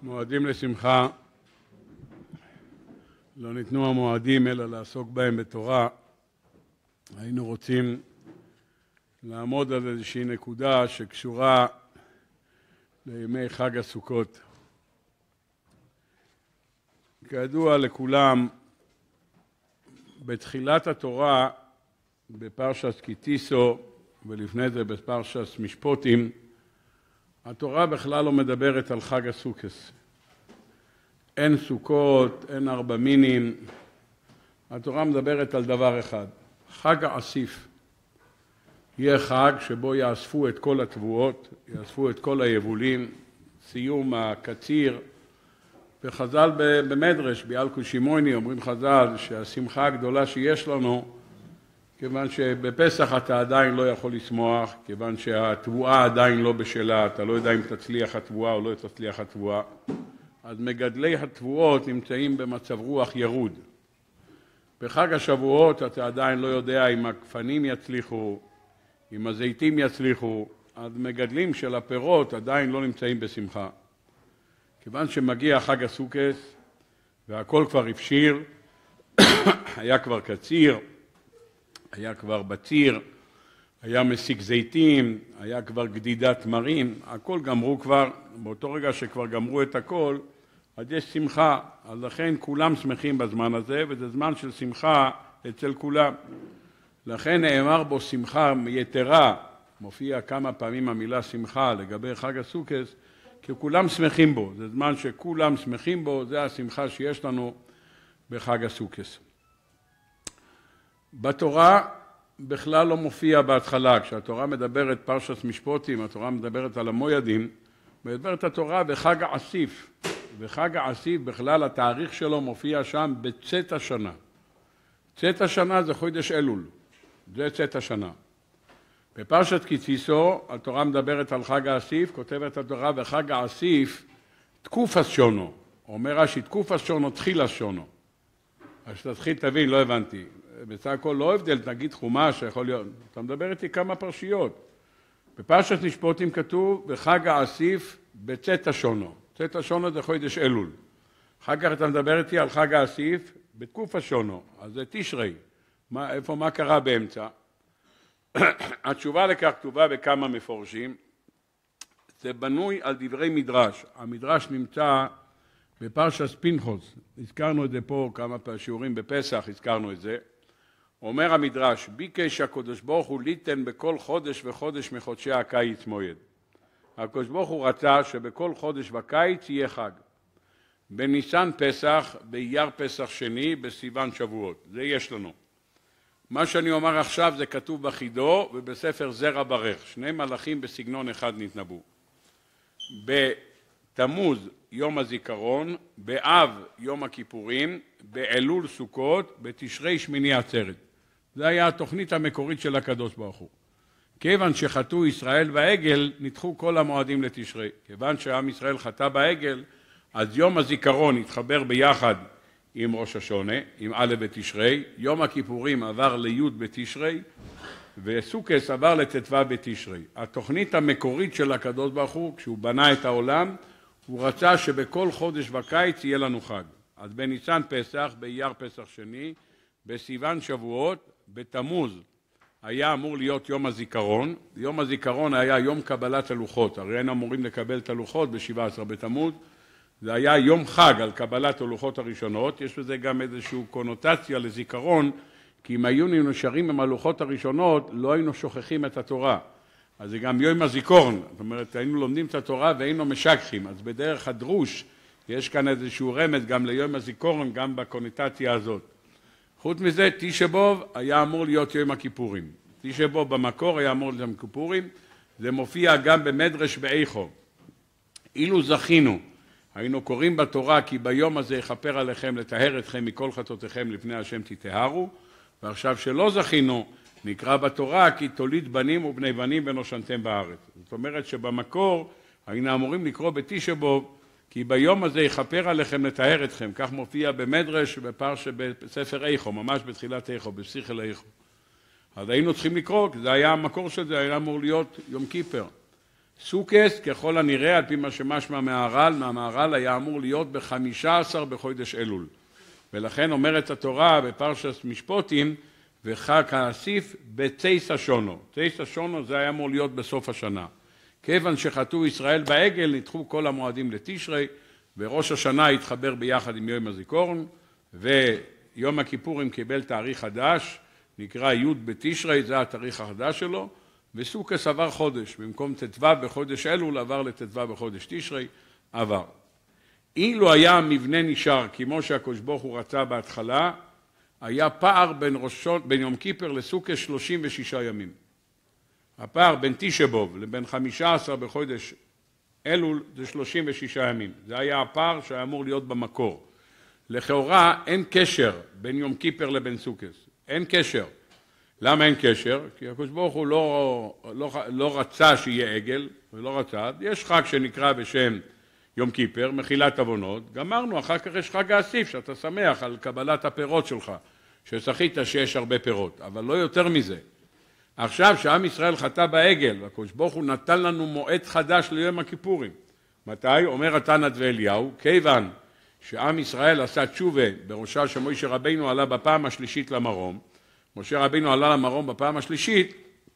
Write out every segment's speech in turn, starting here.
מועדים לשמחה, לא ניתנו המועדים אלא לעסוק בהם בתורה. היינו רוצים לעמוד על איזושהי נקודה שקשורה לימי חג הסוכות. כידוע לכולם, בתחילת התורה, בפרשת כי תישא ולפני זה בפרשת משפטים, התורה בכלל לא מדברת על חג הסוכות. אין סוכות, אין ארבע מינים. התורה מדברת על דבר אחד, חג האסיף. יהיה חג שבו יאספו את כל התבואות, יאספו את כל היבולים, סיום הקציר. וחז"ל במדרש, ביאלקו שמעוני, אומרים חז"ל שהשמחה הגדולה שיש לנו, כיוון שבפסח אתה עדיין לא יכול לשמוח, כיוון שהתבואה עדיין לא בשלה, אתה לא יודע אם תצליח התבואה או לא תצליח התבואה, אז מגדלי התבואות נמצאים במצב רוח ירוד. בחג השבועות אתה עדיין לא יודע אם הגפנים יצליחו, אם הזיתים יצליחו, אז מגדלים של הפירות עדיין לא נמצאים בשמחה. כיוון שמגיע חג הסוכות והכל כבר הפשיר, היה כבר קציר, היה כבר בציר, היה מסיק זיתים, היה כבר גדידת תמרים, הכל גמרו כבר. באותו רגע שכבר גמרו את הכל, אז יש שמחה. אז לכן כולם שמחים בזמן הזה, וזה זמן של שמחה אצל כולם. לכן נאמר בו שמחה יתרה, מופיע כמה פעמים המילה שמחה לגבי חג הסוכות, כי כולם שמחים בו. זה זמן שכולם שמחים בו, זה השמחה שיש לנו בחג הסוכות. בתורה בכלל לא מופיע בהתחלה, כשהתורה מדברת פרשת משפטים, התורה מדברת על המועדים, מדברת התורה בחג האסיף, וחג האסיף בכלל התאריך שלו מופיע שם בצאת השנה. צאת השנה זה חודש אלול, זה צאת השנה. בפרשת כי תישא התורה מדברת על חג האסיף, כותבת התורה בחג האסיף תקופת שונו, אומר רש"י תקופת שונו תחילה שונו. אז תתחיל תבין, לא הבנתי. בסך הכל לא הבדל, נגיד חומש, יכול להיות, אתה מדבר איתי כמה פרשיות. בפרשת משפטים כתוב, בחג האסיף בצאת השונו. צאת השונו זה חודש אלול. אחר כך אתה מדבר איתי על חג האסיף בתקופה שונו, אז זה תשרי. מה קרה באמצע? התשובה לכך כתובה בכמה מפורשים. זה בנוי על דברי מדרש. המדרש נמצא בפרשת פנחס. הזכרנו את זה פה כמה שיעורים בפסח, הזכרנו את זה. אומר המדרש, ביקש הקדוש ברוך הוא ליתן בכל חודש וחודש מחודשי הקיץ מועד. הקדוש ברוך הוא רצה שבכל חודש וקיץ יהיה חג. בניסן פסח, באייר פסח שני, בסיוון שבועות. זה יש לנו. מה שאני אומר עכשיו זה כתוב בחידו ובספר זרע ברך. שני מלאכים בסגנון אחד נתנבאו. בתמוז יום הזיכרון, באב יום הכיפורים, באלול סוכות, בתשרי שמיני עצרת. זה היה התוכנית המקורית של הקדוש ברוך הוא. כיוון שחטאו ישראל בעגל, נדחו כל המועדים לתשרי. כיוון שעם ישראל חטא בעגל, אז יום הזיכרון התחבר ביחד עם ראש השונה, עם א' בתשרי, יום הכיפורים עבר לי' בתשרי, וסוכות עבר לט"ו בתשרי. התוכנית המקורית של הקדוש ברוך הוא, כשהוא בנה את העולם, הוא רצה שבכל חודש וקיץ יהיה לנו חג. אז בניסן פסח, באייר פסח שני, בסיוון שבועות, בתמוז היה אמור להיות יום הזיכרון. יום הזיכרון היה יום קבלת הלוחות. הרי היינו אמורים לקבל את הלוחות ב-17 בתמוז. זה היה יום חג על קבלת הלוחות הראשונות. יש בזה גם איזושהי קונוטציה לזיכרון, כי אם היינו נשארים עם הלוחות הראשונות, לא היינו שוכחים את התורה. אז זה גם יום הזיכרון. זאת אומרת, היינו לומדים את התורה והיינו משכחים. אז בדרך הדרוש, יש כאן איזשהו רמז גם ליום הזיכרון, גם בקונוטציה הזאת. חוץ מזה, תשעה באב היה אמור להיות יום הכיפורים. תשעה באב במקור היה אמור להיות יום הכיפורים. זה מופיע גם במדרש באיכו. אילו זכינו, היינו קוראים בתורה כי ביום הזה יכפר עליכם לטהר אתכם מכל חטאותיכם לפני השם תטהרו, ועכשיו שלא זכינו, נקרא בתורה כי תוליד בנים ובני בנים ונושנתם בארץ. זאת אומרת שבמקור היינו אמורים לקרוא בתשעה באב כי ביום הזה יכפר עליכם לטהר אתכם. כך מופיע במדרש בספר איכו, ממש בתחילת איכו, בשכל איכו. אז היינו צריכים לקרוא, כי זה היה המקור של זה, היה אמור להיות יום כיפר. סוכס, ככל הנראה, על פי מה שמשמע מהמהר"ל היה אמור להיות ב-15 בחודש אלול. ולכן אומרת התורה בפרשת משפטים, וחג האסיף בתשע שונו. תשע שונו זה היה אמור להיות בסוף השנה. כיוון שחטאו ישראל בעגל, נדחו כל המועדים לתשרי, וראש השנה התחבר ביחד עם יום הזיכרון, ויום הכיפורים קיבל תאריך חדש, נקרא י' בתשרי, זה התאריך החדש שלו, וסוכס עבר חודש, במקום ט"ו בחודש אלול עבר לט"ו בחודש תשרי, עבר. אילו היה המבנה נשאר כמו שהקדוש ברוך הוא רצה בהתחלה, היה פער בין יום כיפר לסוכס 36 ימים. הפער בין תשבוב לבין 15 בחודש אלול זה 36 ימים. זה היה הפער שהיה אמור להיות במקור. לכאורה אין קשר בין יום כיפר לבין סוכס. אין קשר. למה אין קשר? כי הקדוש ברוך הוא לא רצה שיהיה עגל, ולא רצה. יש חג שנקרא בשם יום כיפר, מחילת עוונות. גמרנו, אחר כך יש חג האסיף, שאתה שמח על קבלת הפירות שלך, שזכית שיש הרבה פירות, אבל לא יותר מזה. עכשיו שעם ישראל חטא בעגל, והקדוש ברוך הוא נתן לנו מועד חדש ליום הכיפורים. מתי? אומר התנא ואליהו, כיוון שעם ישראל עשה תשובה בראשה שמשה רבינו עלה בפעם השלישית למרום, משה רבינו עלה למרום בפעם השלישית,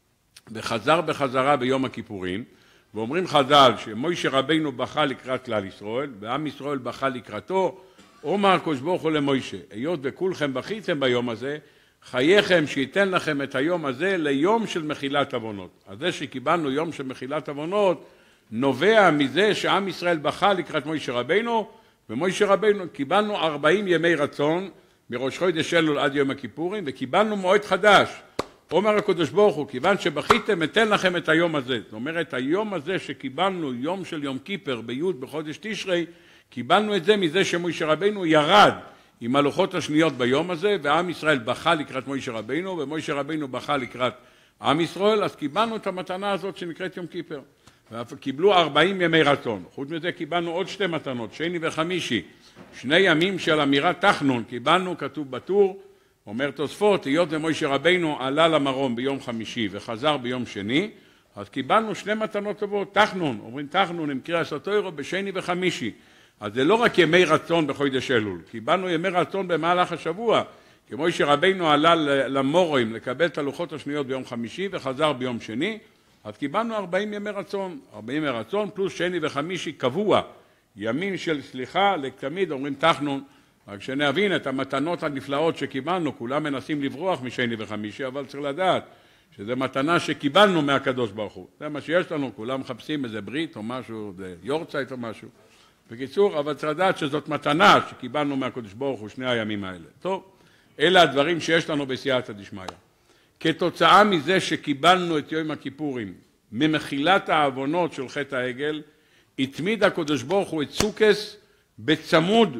וחזר בחזרה ביום הכיפורים, ואומרים חז"ל שמשה רבינו בכה לקראת כלל ישראל, ועם ישראל בכה לקראתו, אומר הקדוש ברוך הוא למשה, היות וכולכם בכיתם ביום הזה, חייכם שייתן לכם את היום הזה ליום של מחילת עוונות. אז זה שקיבלנו יום של מחילת עוונות, נובע מזה שעם ישראל בכה לקראת משה רבינו, ומשה רבינו קיבלנו 40 ימי רצון, מראש חודש אלול עד יום הכיפורים, וקיבלנו מועד חדש. אומר הקדוש ברוך הוא, כיוון שבכיתם, אתן לכם את היום הזה. זאת אומרת, היום הזה שקיבלנו, יום של יום כיפר, בי' בחודש תשרי, קיבלנו את זה מזה שמשה רבינו ירד עם הלוחות השניות ביום הזה, ועם ישראל בכה לקראת משה רבינו, ומשה רבינו בכה לקראת עם ישראל, אז קיבלנו את המתנה הזאת שנקראת יום כיפר. וקיבלו 40 ימי רצון. חוץ מזה קיבלנו עוד שתי מתנות, שני וחמישי. 2 ימים של אמירת תחנון קיבלנו, כתוב בטור, אומר תוספות, היות ומשה רבינו עלה למרום ביום חמישי וחזר ביום שני, אז קיבלנו 2 מתנות טובות, תחנון, אומרים תחנון עם קריאה סתוירו בשני וחמישי. אז זה לא רק ימי רצון בחודש אלול, קיבלנו ימי רצון במהלך השבוע, כי משה רבינו עלה למורים לקבל את הלוחות השניות ביום חמישי וחזר ביום שני, אז קיבלנו 40 ימי רצון, 40 ימי רצון פלוס שני וחמישי קבוע, ימים של סליחה, לתמיד אומרים תחנון, רק שנבין את המתנות הנפלאות שקיבלנו, כולם מנסים לברוח משני וחמישי, אבל צריך לדעת שזו מתנה שקיבלנו מהקדוש ברוך הוא. זה מה שיש לנו, כולם מחפשים איזה ברית או משהו, יורצייט או משהו. בקיצור, אבל צריך לדעת שזאת מתנה שקיבלנו מהקדוש ברוך הוא 2 הימים האלה. טוב, אלה הדברים שיש לנו בסייעתא דשמיא. כתוצאה מזה שקיבלנו את יום הכיפורים, ממחילת העוונות של חטא העגל, התמיד הקדוש ברוך הוא את סוכס בצמוד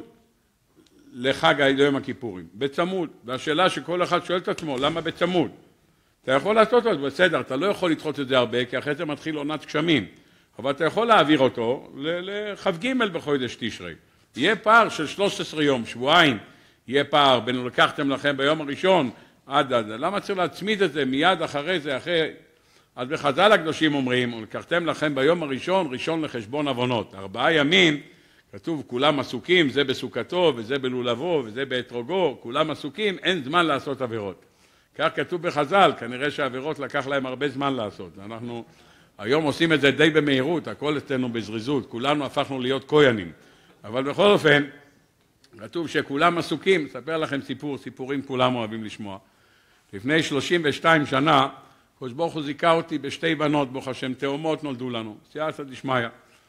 לחג יום הכיפורים. בצמוד. והשאלה שכל אחד שואל את עצמו, למה בצמוד? אתה יכול לעשות את זה, בסדר, אתה לא יכול לדחות את זה הרבה, כי אחרי זה מתחיל עונת גשמים. אבל אתה יכול להעביר אותו לחג ג' בחודש תשרי. יהיה פער של 13 יום, שבועיים, יהיה פער בין לקחתם לכם ביום הראשון עד. למה צריך להצמיד את זה מיד אחרי זה, אז בחז"ל הקדושים אומרים, לקחתם לכם ביום הראשון, ראשון לחשבון עוונות. 4 ימים, כתוב, כולם עסוקים, זה בסוכתו, וזה בלולבו, וזה באתרוגו, כולם עסוקים, אין זמן לעשות עבירות. כך כתוב בחז"ל, כנראה שהעבירות לקח להם הרבה זמן לעשות. אנחנו היום עושים את זה די במהירות, הכל אצלנו בזריזות, כולנו הפכנו להיות כהנים. אבל בכל אופן, כתוב שכולם עסוקים, אספר לכם סיפורים כולם אוהבים לשמוע. לפני 32 שנה, הקדוש ברוך הוא זיכה אותי בשתי בנות, ברוך השם, תאומות נולדו לנו, סייעתא דשמיא,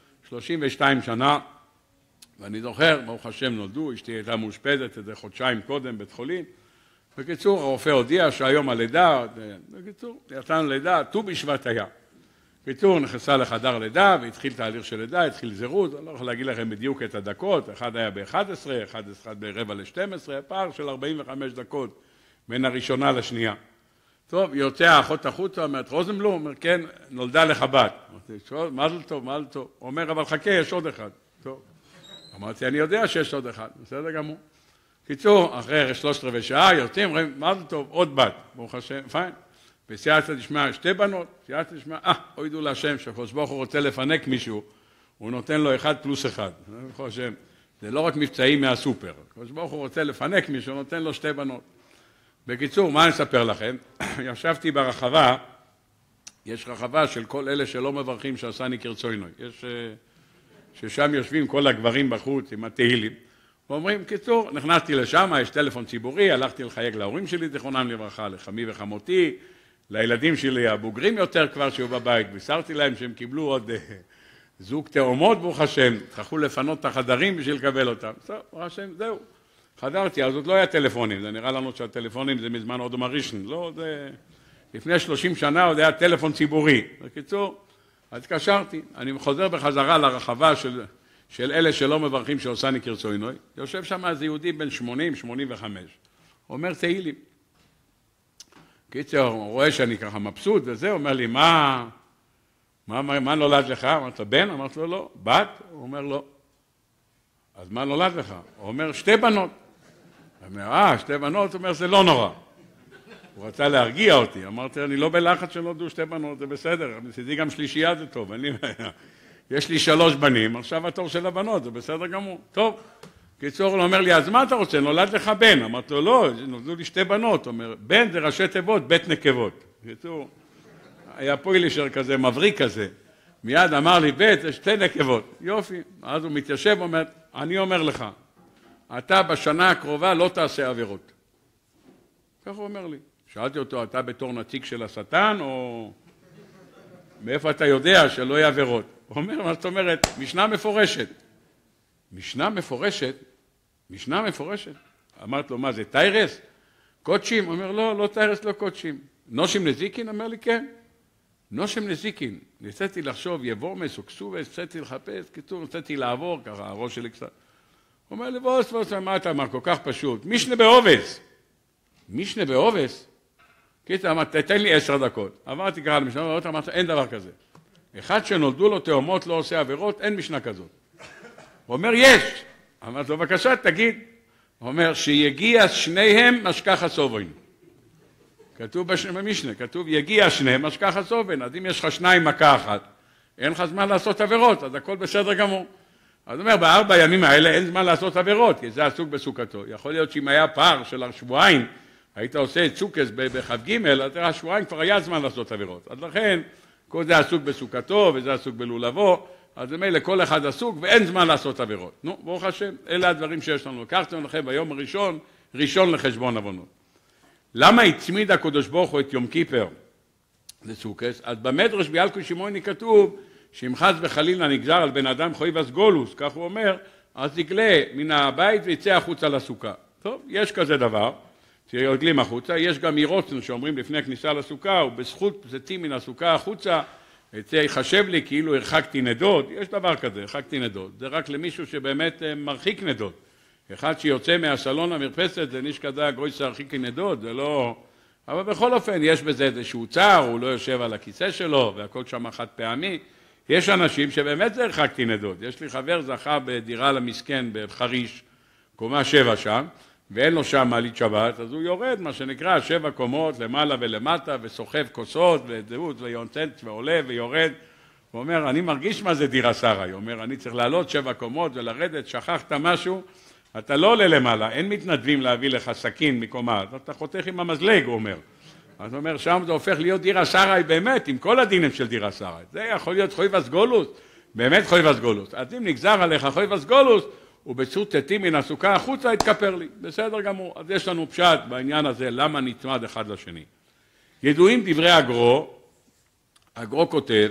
32 שנה, ואני זוכר, ברוך השם נולדו, אשתי הייתה מאושפזת איזה חודשיים קודם בית חולים. בקיצור, הרופא הודיע שהיום הלידה, בקיצור, יצאנו לידה, ט"ו בשבט היה. בקיצור, נכנסה לחדר לידה, והתחיל תהליך של לידה, התחיל זירוז, אני לא יכול להגיד לכם בדיוק את הדקות, אחד היה ב-11, אחד ברבע ל-12, פער של 45 דקות בין הראשונה לשנייה. טוב, יוצא האחות החוצה, אומרת, רוזנבלום, אומר, כן, נולדה לך בת. אמרתי, מזל טוב, מזל טוב. הוא אומר, אבל חכה, יש עוד אחד. טוב. אמרתי, אני יודע שיש עוד אחד, בסדר גמור. קיצור, אחרי 13 שעה, יוצאים, אומרים, מזל טוב, עוד בת. ברוך השם, פיין. בסייעתא דשמיא 2 בנות, סייעתא דשמיא, הוידו להשם, שהקדוש ברוך הוא רוצה לפנק מישהו, הוא נותן לו 1 + 1. זה לא רק מבצעים מהסופר. הקדוש ברוך הוא רוצה לפנק מישהו, נותן לו 2 בנות. בקיצור, מה אני אספר לכם? ישבתי ברחבה, יש רחבה של כל אלה שלא מברכים שעשני כרצונוי. יש ששם יושבים כל הגברים בחוץ עם התהילים. ואומרים, קיצור, נכנסתי לשם, יש טלפון ציבורי, הלכתי לחייג להורים שלי, זיכרונם לברכה, לחמי וחמותי, לילדים שלי הבוגרים יותר כבר שהיו בבית, ויסרתי להם שהם קיבלו עוד זוג תאומות, ברוך השם, צריכו לפנות את החדרים בשביל לקבל אותם. ברוך השם, זהו. חדרתי, אז עוד לא היה טלפונים, זה נראה לנו שהטלפונים זה מזמן עוד מרישן, לא, זה... לפני 30 שנה עוד היה טלפון ציבורי. בקיצור, אז התקשרתי, אני חוזר בחזרה לרחבה של אלה שלא מברכים שעושני כרצונוי, יושב שם איזה יהודי בן 80, 85, אומר תהילים. קיצר, הוא רואה שאני ככה מבסוט וזה, אומר לי, מה נולד לך? אמרת לו, בן? אמרת לו, לא. בת? הוא אומר, לא. אז מה נולד לך? הוא אומר, 2 בנות. הוא אומר, 2 בנות? הוא אומר, זה לא נורא. הוא רצה להרגיע אותי. אמרתי, אני לא בלחץ שנולדו 2 בנות, זה בסדר. מצידי גם שלישייה זה טוב. יש לי 3 בנים, עכשיו התור של הבנות, זה בסדר גמור. טוב. קיצור, הוא אומר לי, אז מה אתה רוצה? נולד לך בן. אמרתי לו, לא, נולדו לי 2 בנות. הוא אומר, בן זה ראשי תיבות, בית נקבות. קיצור, היה פוילישר כזה, מבריק כזה. מיד אמר לי, בית זה 2 נקבות. יופי. אז הוא מתיישב ואומר, אני אומר לך, אתה בשנה הקרובה לא תעשה עבירות. כך הוא אומר לי. שאלתי אותו, אתה בתור נציג של השטן, או מאיפה אתה יודע שלא יהיה עבירות? הוא אומר, מה זאת אומרת? משנה מפורשת. משנה מפורשת? משנה מפורשת? אמרת לו, מה זה, טיירס? קודשים? הוא אומר, לא, לא טיירס, לא קודשים. נושים נזיקין? אומר לי, כן. נושים נזיקין. ניסיתי לחשוב, יבורמס או כסובס, ניסיתי לחפש, קיצור, ניסיתי לעבור, ככה, הראש שלי קצת. הוא אומר לי, בוס, מה אתה אמר? כל כך פשוט. משנה בעובס. משנה בעובס? קיצור, אמרתי, תתן לי 10 דקות. עברתי ככה למשנה בעובס, אמרתי, אין דבר כזה. אחד שנולדו לו תאומות לא עושה עבירות, אין משנה כזאת. הוא אומר, יש. אמרתי לו, בבקשה, תגיד. הוא אומר, שיגיע שניהם משכח הסובוין. כתוב במשנה, כתוב, יגיע שניהם משכח הסובוין. אז אם יש לך 2 מכה אחת, אין לך זמן לעשות עבירות, אז הכל בסדר גמור. אז הוא אומר, ב4 ימים האלה אין זמן לעשות עבירות, כי זה עסוק בסוכתו. יכול להיות שאם היה פער של שבועיים, היית עושה צוקס בחג ג', אז השבועיים כבר היה זמן לעשות עבירות. אז לכן, כל זה עסוק בסוכתו, וזה עסוק בלולבו, אז מילא כל אחד עסוק, ואין זמן לעשות עבירות. נו, ברוך השם, אלה הדברים שיש לנו. לקחתם לכם ביום הראשון, ראשון לחשבון עוונות. למה הצמיד הקדוש ברוך הוא את יום כיפר לסוכס? אז במדרש ביאלקוט שמעוני כתוב, שאם חס וחלילה נגזר על בן אדם חויבס גולוס, כך הוא אומר, אז יגלה מן הבית ויצא החוצה לסוכה. טוב, יש כזה דבר, שירגלים החוצה, יש גם אירוצן שאומרים לפני הכניסה לסוכה, ובזכות פצצים מן הסוכה החוצה, זה יחשב לי כאילו הרחקתי נדוד, יש דבר כזה, הרחקתי נדוד, זה רק למישהו שבאמת מרחיק נדוד. אחד שיוצא מהסלון המרפסת, זה נשכדה גרויס הרחיקי נדוד, זה לא... אבל בכל אופן, יש בזה איזשהו צער, הוא לא יושב על הכיסא שלו, והכל שם חד פעמי. יש אנשים שבאמת זה הרחקתי נדוד. יש לי חבר זכה בדירה למסכן בחריש, קומה 7 שם, ואין לו שם מעלית שבת, אז הוא יורד, מה שנקרא, 7 קומות, למעלה ולמטה, וסוחב כוסות, וזהות, ויונצנץ, ועולה ויורד. הוא אומר, אני מרגיש מה זה דירה שרה. הוא אומר, אני צריך לעלות 7 קומות ולרדת, שכחת משהו, אתה לא עולה למעלה, אין מתנדבים להביא לך סכין מקומה, אתה חותך עם המזלג, הוא אומר. אז הוא אומר, שם זה הופך להיות דירה שרה באמת, עם כל הדינים של דירה שרה. זה יכול להיות חויבס גולוס, באמת חויבס גולוס. אז אם נגזר עליך חויבס גולוס, ובצות תתים מן הסוכה החוצה, התכפר לי. בסדר גמור. אז יש לנו פשט בעניין הזה, למה נצמד אחד לשני. ידועים דברי הגרו, הגרו כותב,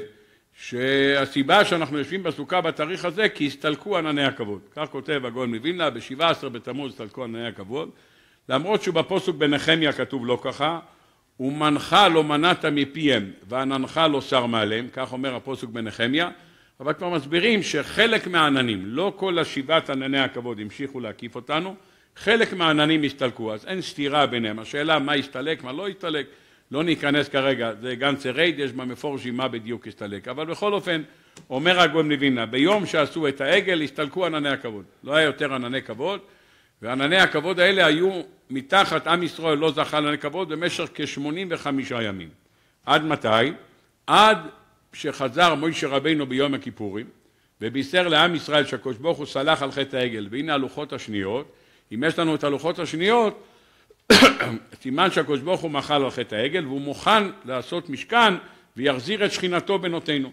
שהסיבה שאנחנו יושבים בסוכה בתאריך הזה, כי הסתלקו ענני הכבוד. כך כותב הגאון מווילנה, ב-17 בתמוז הסתלקו ענני הכבוד, למרות שבפסוק בנחמיה כתוב לא ככה, ומנחה לא מנעת מפיהם, ועננך לא שר מעליהם, כך אומר הפסוק בנחמיה, אבל כבר מסבירים שחלק מהעננים, לא כל 7 ענני הכבוד המשיכו להקיף אותנו, חלק מהעננים הסתלקו, אז אין סתירה ביניהם. השאלה מה הסתלק, מה לא הסתלק, לא ניכנס כרגע, זה גנצה רייד, יש במפורשים מה בדיוק הסתלק. אבל בכל אופן, אומר הגאון מווילנה, ביום שעשו את העגל, הסתלקו ענני הכבוד. לא היה יותר ענני כבוד, וענני הכבוד האלה היו מתחת, עם ישראל לא זכה לענני כבוד, במשך כ-85 ימים. עד מתי? עד שחזר מוישה רבינו ביום הכיפורים, ובישר לעם ישראל שהקדוש ברוך הוא סלח על חטא העגל, והנה הלוחות השניות. אם יש לנו את הלוחות השניות, סימן שהקדוש ברוך הוא מחל על חטא העגל, והוא מוכן לעשות משכן ויחזיר את שכינתו בנותינו.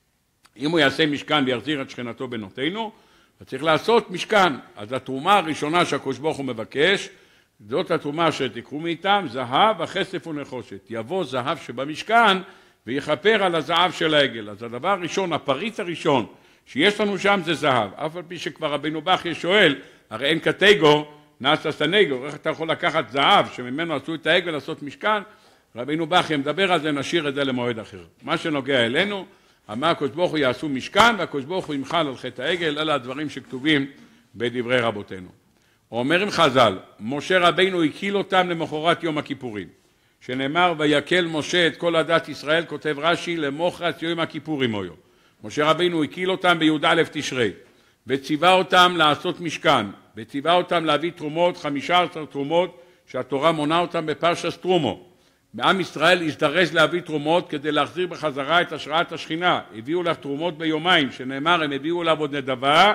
אם הוא יעשה משכן ויחזיר את שכינתו בנותינו, אז צריך לעשות משכן. אז התרומה הראשונה שהקדוש ברוך הוא מבקש, זאת התרומה שתיקחו מאיתם, זהב, הכסף ונחושת. יבוא זהב שבמשכן ויכפר על הזהב של העגל. אז הדבר הראשון, הפריט הראשון שיש לנו שם זה זהב. אף על פי שכבר רבינו בכי שואל, הרי אין קטגור, נעשה סנגור, איך אתה יכול לקחת זהב שממנו עשו את העגל לעשות משכן? רבינו בכי מדבר על זה, נשאיר את זה למועד אחר. מה שנוגע אלינו, אמר הקדוש ברוך הוא יעשו משכן, והקדוש ברוך הוא ימחל על חטא העגל, אלה הדברים שכתובים בדברי רבותינו. אומרים חז"ל, משה רבינו הקיל אותם למחרת יום הכיפורים, שנאמר ויקל משה את כל עדת ישראל, כותב רש"י, למוחרת יום הכיפורים היו. משה רבינו הקיל אותם בי"א תשרי, וציווה אותם לעשות משכן, וציווה אותם להביא תרומות, 15 תרומות, שהתורה מונה אותם בפרשת תרומו. מעם ישראל הזדרז להביא תרומות כדי להחזיר בחזרה את השראת השכינה. הביאו לה תרומות ביומיים, שנאמר הם הביאו לה עוד נדבה,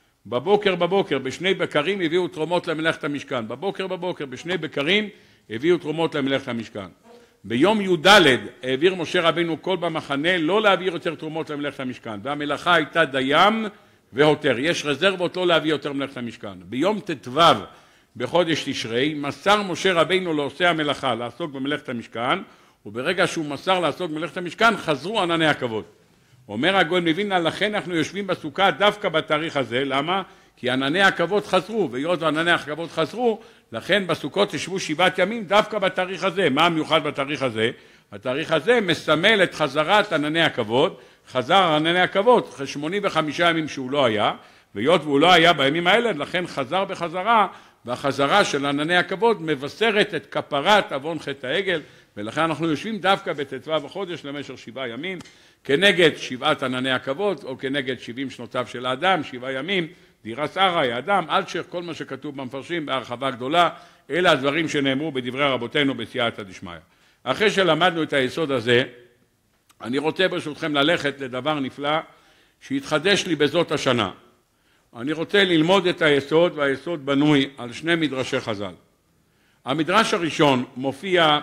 בבוקר, בשני בקרים הביאו תרומות למלאכת המשכן. בבוקר, בשני בקרים הביאו תרומות למלאכת המשכן. ביום י"ד העביר משה רבינו כל במחנה לא להעביר יותר תרומות למלאכת המשכן, והמלאכה הייתה דיים והותר. יש רזרבות לא להביא יותר מלאכת המשכן. ביום ט"ו בחודש תשרי מסר משה רבינו לעושי המלאכה לעסוק במלאכת המשכן, וברגע שהוא מסר לעסוק במלאכת המשכן חזרו ענני הכבוד. אומר הגאון מווילנה, לכן אנחנו יושבים בסוכה דווקא בתאריך הזה. למה? כי ענני הכבוד חזרו, והיות וענני הכבוד חזרו, לכן בסוכות ישבו 7 ימים דווקא בתאריך הזה. מה המיוחד בתאריך הזה? התאריך הזה מסמל את חזרת ענני הכבוד. חזר ענני הכבוד אחרי 85 ימים שהוא לא היה, והיות והוא לא היה בימים האלה, לכן חזר בחזרה, והחזרה של ענני הכבוד מבשרת את כפרת עוון חטא העגל, ולכן אנחנו יושבים דווקא בט"ו בחודש למשך 7 ימים, כנגד 7 ענני הכבוד, או כנגד 70 שנותיו של האדם, 7 ימים, דירס ארעי, האדם, אלשיך, כל מה שכתוב במפרשים בהרחבה גדולה, אלה הדברים שנאמרו בדברי רבותינו בסייעתא דשמיא. אחרי שלמדנו את היסוד הזה, אני רוצה ברשותכם ללכת לדבר נפלא שהתחדש לי בזאת השנה. אני רוצה ללמוד את היסוד, והיסוד בנוי על 2 מדרשי חז"ל. המדרש הראשון מופיע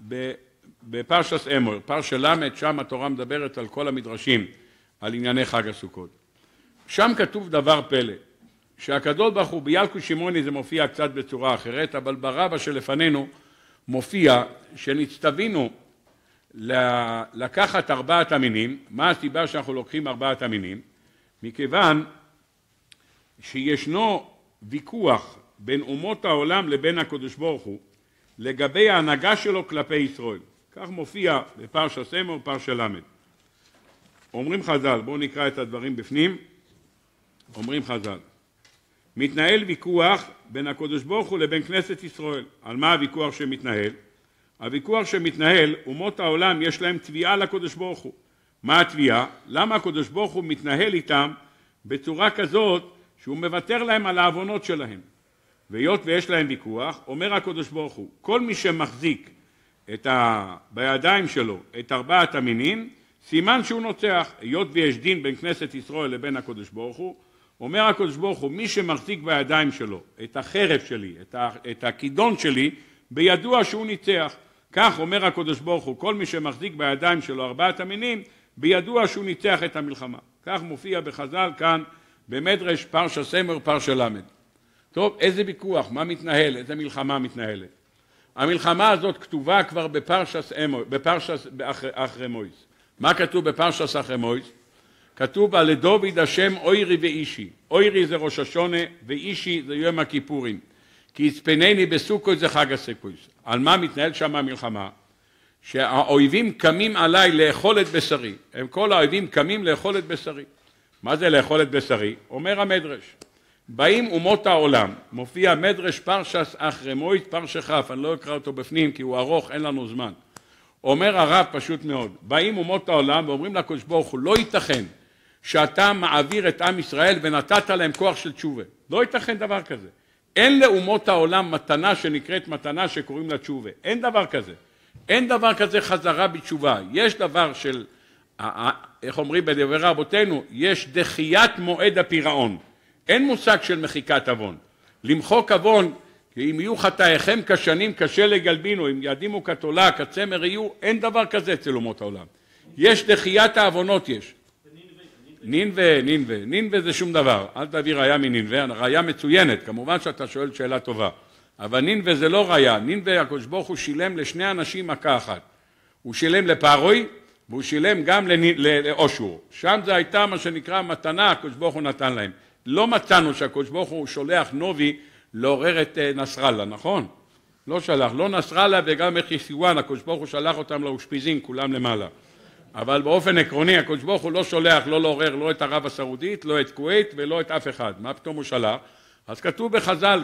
בפרשת אמור, פרשת ל', שם התורה מדברת על כל המדרשים, על ענייני חג הסוכות. שם כתוב דבר פלא, שהקדוש ברוך הוא בילקוט שמעוני זה מופיע קצת בצורה אחרת, אבל ברבה שלפנינו מופיע שנצטווינו לקחת 4 המינים. מה הסיבה שאנחנו לוקחים 4 המינים? מכיוון שישנו ויכוח בין אומות העולם לבין הקדוש ברוך הוא לגבי ההנהגה שלו כלפי ישראל. כך מופיע בפרשת אמור, פרשת ל'. אומרים חז"ל, בואו נקרא את הדברים בפנים. אומרים חז"ל, מתנהל ויכוח בין הקדוש ברוך הוא לבין כנסת ישראל. על מה הוויכוח שמתנהל? הוויכוח שמתנהל, אומות העולם יש להם תביעה לקדוש ברוך הוא. מה התביעה? למה הקדוש ברוך הוא מתנהל איתם בצורה כזאת שהוא מוותר להם על העוונות שלהם? והיות ויש להם ויכוח, אומר הקדוש ברוך הוא, כל מי שמחזיק בידיים שלו את 4 המינים, סימן שהוא נוצח. היות ויש דין בין כנסת ישראל לבין הקדוש ברוך הוא, אומר הקדוש ברוך הוא, מי שמחזיק בידיים שלו את החרב שלי, את הכידון שלי, בידוע שהוא ניצח. כך אומר הקדוש ברוך הוא, כל מי שמחזיק בידיים שלו 4 המינים, בידוע שהוא ניצח את המלחמה. כך מופיע בחז"ל כאן במדרש פרשת אמור, פרשת ל'. טוב, איזה ויכוח, מה מתנהל, איזה מלחמה מתנהלת? המלחמה הזאת כתובה כבר בפרשת אחרי מויס. מה כתוב בפרשת אחרי מויס? כתוב על דוד השם אוירי ואישי. אוירי זה ראש השונה ואישי זה יום הכיפורים. כי יצפנני בסוכות זה חג הסוכות. על מה מתנהל שם המלחמה? שהאויבים קמים עליי לאכול את בשרי. הם כל האויבים קמים לאכול את בשרי. מה זה לאכול את בשרי? אומר המדרש. באים אומות העולם, מופיע מדרש פרשת אחרי מויס, פרשת כ', אני לא אקרא אותו בפנים כי הוא ארוך, אין לנו זמן. אומר הרב פשוט מאוד, באים אומות העולם ואומרים לקדוש ברוך הוא, לא ייתכן שאתה מעביר את עם ישראל ונתת להם כוח של תשובה. לא ייתכן דבר כזה. אין לאומות העולם מתנה שנקראת מתנה שקוראים לה תשובה. אין דבר כזה. אין דבר כזה חזרה בתשובה. יש דבר של, איך אומרים בדברי רבותינו, יש דחיית מועד הפירעון. אין מושג של מחיקת עוון. למחוק עוון, אם יהיו חטאיכם כשנים קשה לגלבינו, אם ידימו כתולה, כצמר יהיו, אין דבר כזה אצל אומות העולם. יש דחיית העוונות יש. נינווה זה שום דבר. אל תביא ראיה מנינווה, ראיה מצוינת, כמובן שאתה שואל שאלה טובה. אבל נינווה זה לא ראיה, נינווה הקדוש ברוך הוא שילם לשני אנשים מכה אחת. הוא שילם לפרוי, והוא שילם גם לאושור. שם זה הייתה מה שנקרא מתנה, הקדוש ברוך הוא נתן להם. לא מצאנו שהקדוש ברוך הוא שולח נובי לעורר את נסראללה, נכון? לא שלח, לא נסראללה וגם חיסיואן, הקדוש ברוך הוא שלח אותם לאושפיזין, כולם למעלה. אבל באופן עקרוני, הקדוש ברוך הוא לא שולח, לא לעורר, לא את ערב הסעודית, לא את כווית ולא את אף אחד. מה פתאום הוא שלח? אז כתוב בחז"ל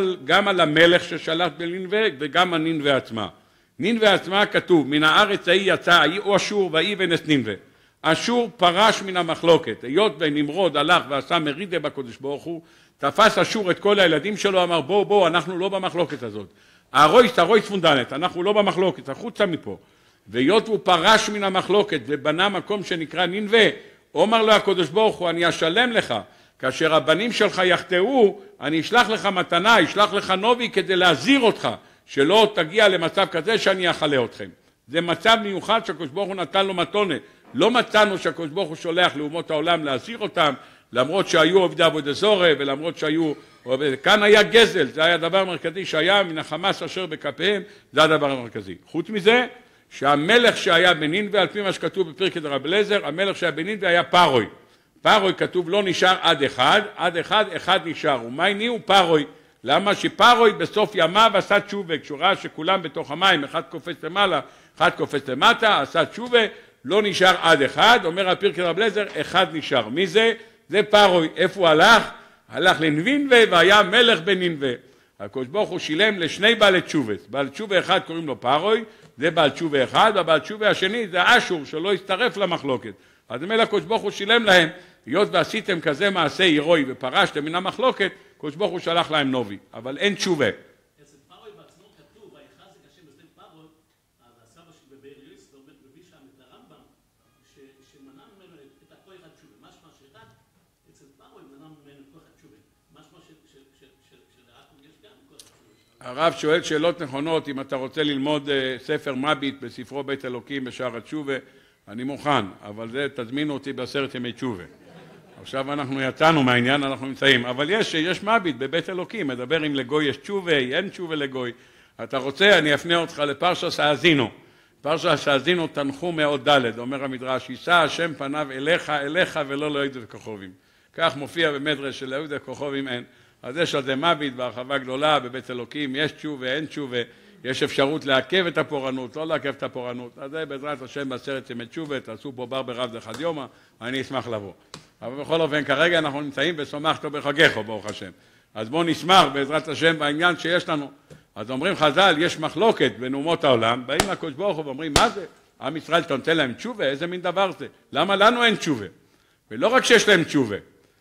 גם על המלך ששלח בנינווה וגם על נינווה עצמה. נינווה עצמה כתוב, מן הארץ ההיא יצא ההיא אשור ויבן את נינווה. אשור פרש מן המחלוקת, היות ונמרוד הלך ועשה מרידה בקדוש ברוך הוא, תפס אשור את כל הילדים שלו, אמר בוא, אנחנו לא במחלוקת הזאת. הרויס פונדנט, אנחנו לא במחלוקת, החוצה מפה. והיות הוא פרש מן המחלוקת ובנה מקום שנקרא נינווה, אומר לו הקדוש ברוך הוא, אני אשלם לך, כאשר הבנים שלך יחטאו, אני אשלח לך מתנה, אשלח לך נובי כדי להזהיר אותך, שלא תגיע למצב כזה שאני אחלה אתכם. זה מצב מיוחד שהקדוש ברוך הוא נתן לו מתונה. לא מצאנו שהקדוש ברוך הוא שולח לאומות העולם להזהיר אותם, למרות שהיו עובדי עבודה זרה, ולמרות שהיו, כאן היה גזל, זה היה דבר מרכזי שהיה מן החמאס אשר בכפיהם, זה הדבר המרכזי. חוץ מזה, שהמלך שהיה בנינווה, על פי מה שכתוב בפרקי דרבי אליעזר, המלך שהיה בנינווה היה פרוי. פרוי כתוב לא נשאר עד אחד נשאר. ומה נהיו פרוי? למה שפרוי בסוף ימיו עשה תשובה, כשהוא ראה שכולם בתוך המים, אחד קופץ למעלה, אחד קופץ למטה, עשה תשובה, לא נשאר עד אחד, אומר הפרקי דרבי אליעזר, אחד נשאר. מי זה? זה פרוי. איפה הוא הלך? הלך לנינווה והיה מלך בנינווה. הקדוש ברוך הוא שילם לשני בעלי תשובה. בעל תשובה אחד קוראים לו פרוי, זה בעל תשובה אחד, והבעל תשובה השני זה אשור שלא יצטרף למחלוקת. אז מלך הקדוש ברוך הוא שילם להם, היות ועשיתם כזה מעשה הירואי ופרשתם מן המחלוקת, הקדוש ברוך הוא שלח להם נובי, אבל אין תשובה. אצל פרוי בעצמו כתוב, ויחזק השם בשדה פרוי, אז הסבא של בבאר יויס מביא שם את הרמב"ם, שמנע ממנו את הכוח התשובה. משמע שאחד, אצל פרוי מנע ממנו כוח התשובה. משמע שלעכו יש גם כוח התשובה. הרב שואל שאלות נכונות, אם אתה רוצה ללמוד ספר מביט בספרו בית אלוקים בשער התשובה, אני מוכן, אבל זה תזמינו אותי בעשרת ימי תשובה. עכשיו אנחנו יצאנו מהעניין, אנחנו נמצאים, אבל יש מביט בבית אלוקים, מדבר אם לגוי יש תשובה, אין תשובה לגוי. אתה רוצה, אני אפנה אותך לפרשת האזינו. פרשת האזינו תנחום מאוד ד', אומר המדרש, יישא השם פניו אליך ולא ליהודי כוכבים. כך מופיע במדרש של ליהודי כוכבים אין. אז יש על זה מביט בהרחבה גדולה, בבית אלוקים יש תשובה, אין תשובה. יש אפשרות לעכב את הפורענות, לא לעכב את הפורענות. אז זה בעזרת השם בעשרת ימי תשובה, תעשו פה בר ברב דחד יומא, אני אשמח לבוא. אבל בכל אופן, כרגע אנחנו נמצאים ושמחתו בחגך, ברוך השם. אז בואו נשמח בעזרת השם בעניין שיש לנו. אז אומרים חז"ל, יש מחלוקת בין אומות העולם, באים לקדוש ברוך הוא ואומרים, מה זה? עם ישראל תנתן להם תשובה? איזה מין דבר זה? למה לנו אין תשובה? ולא רק שיש להם תשובה.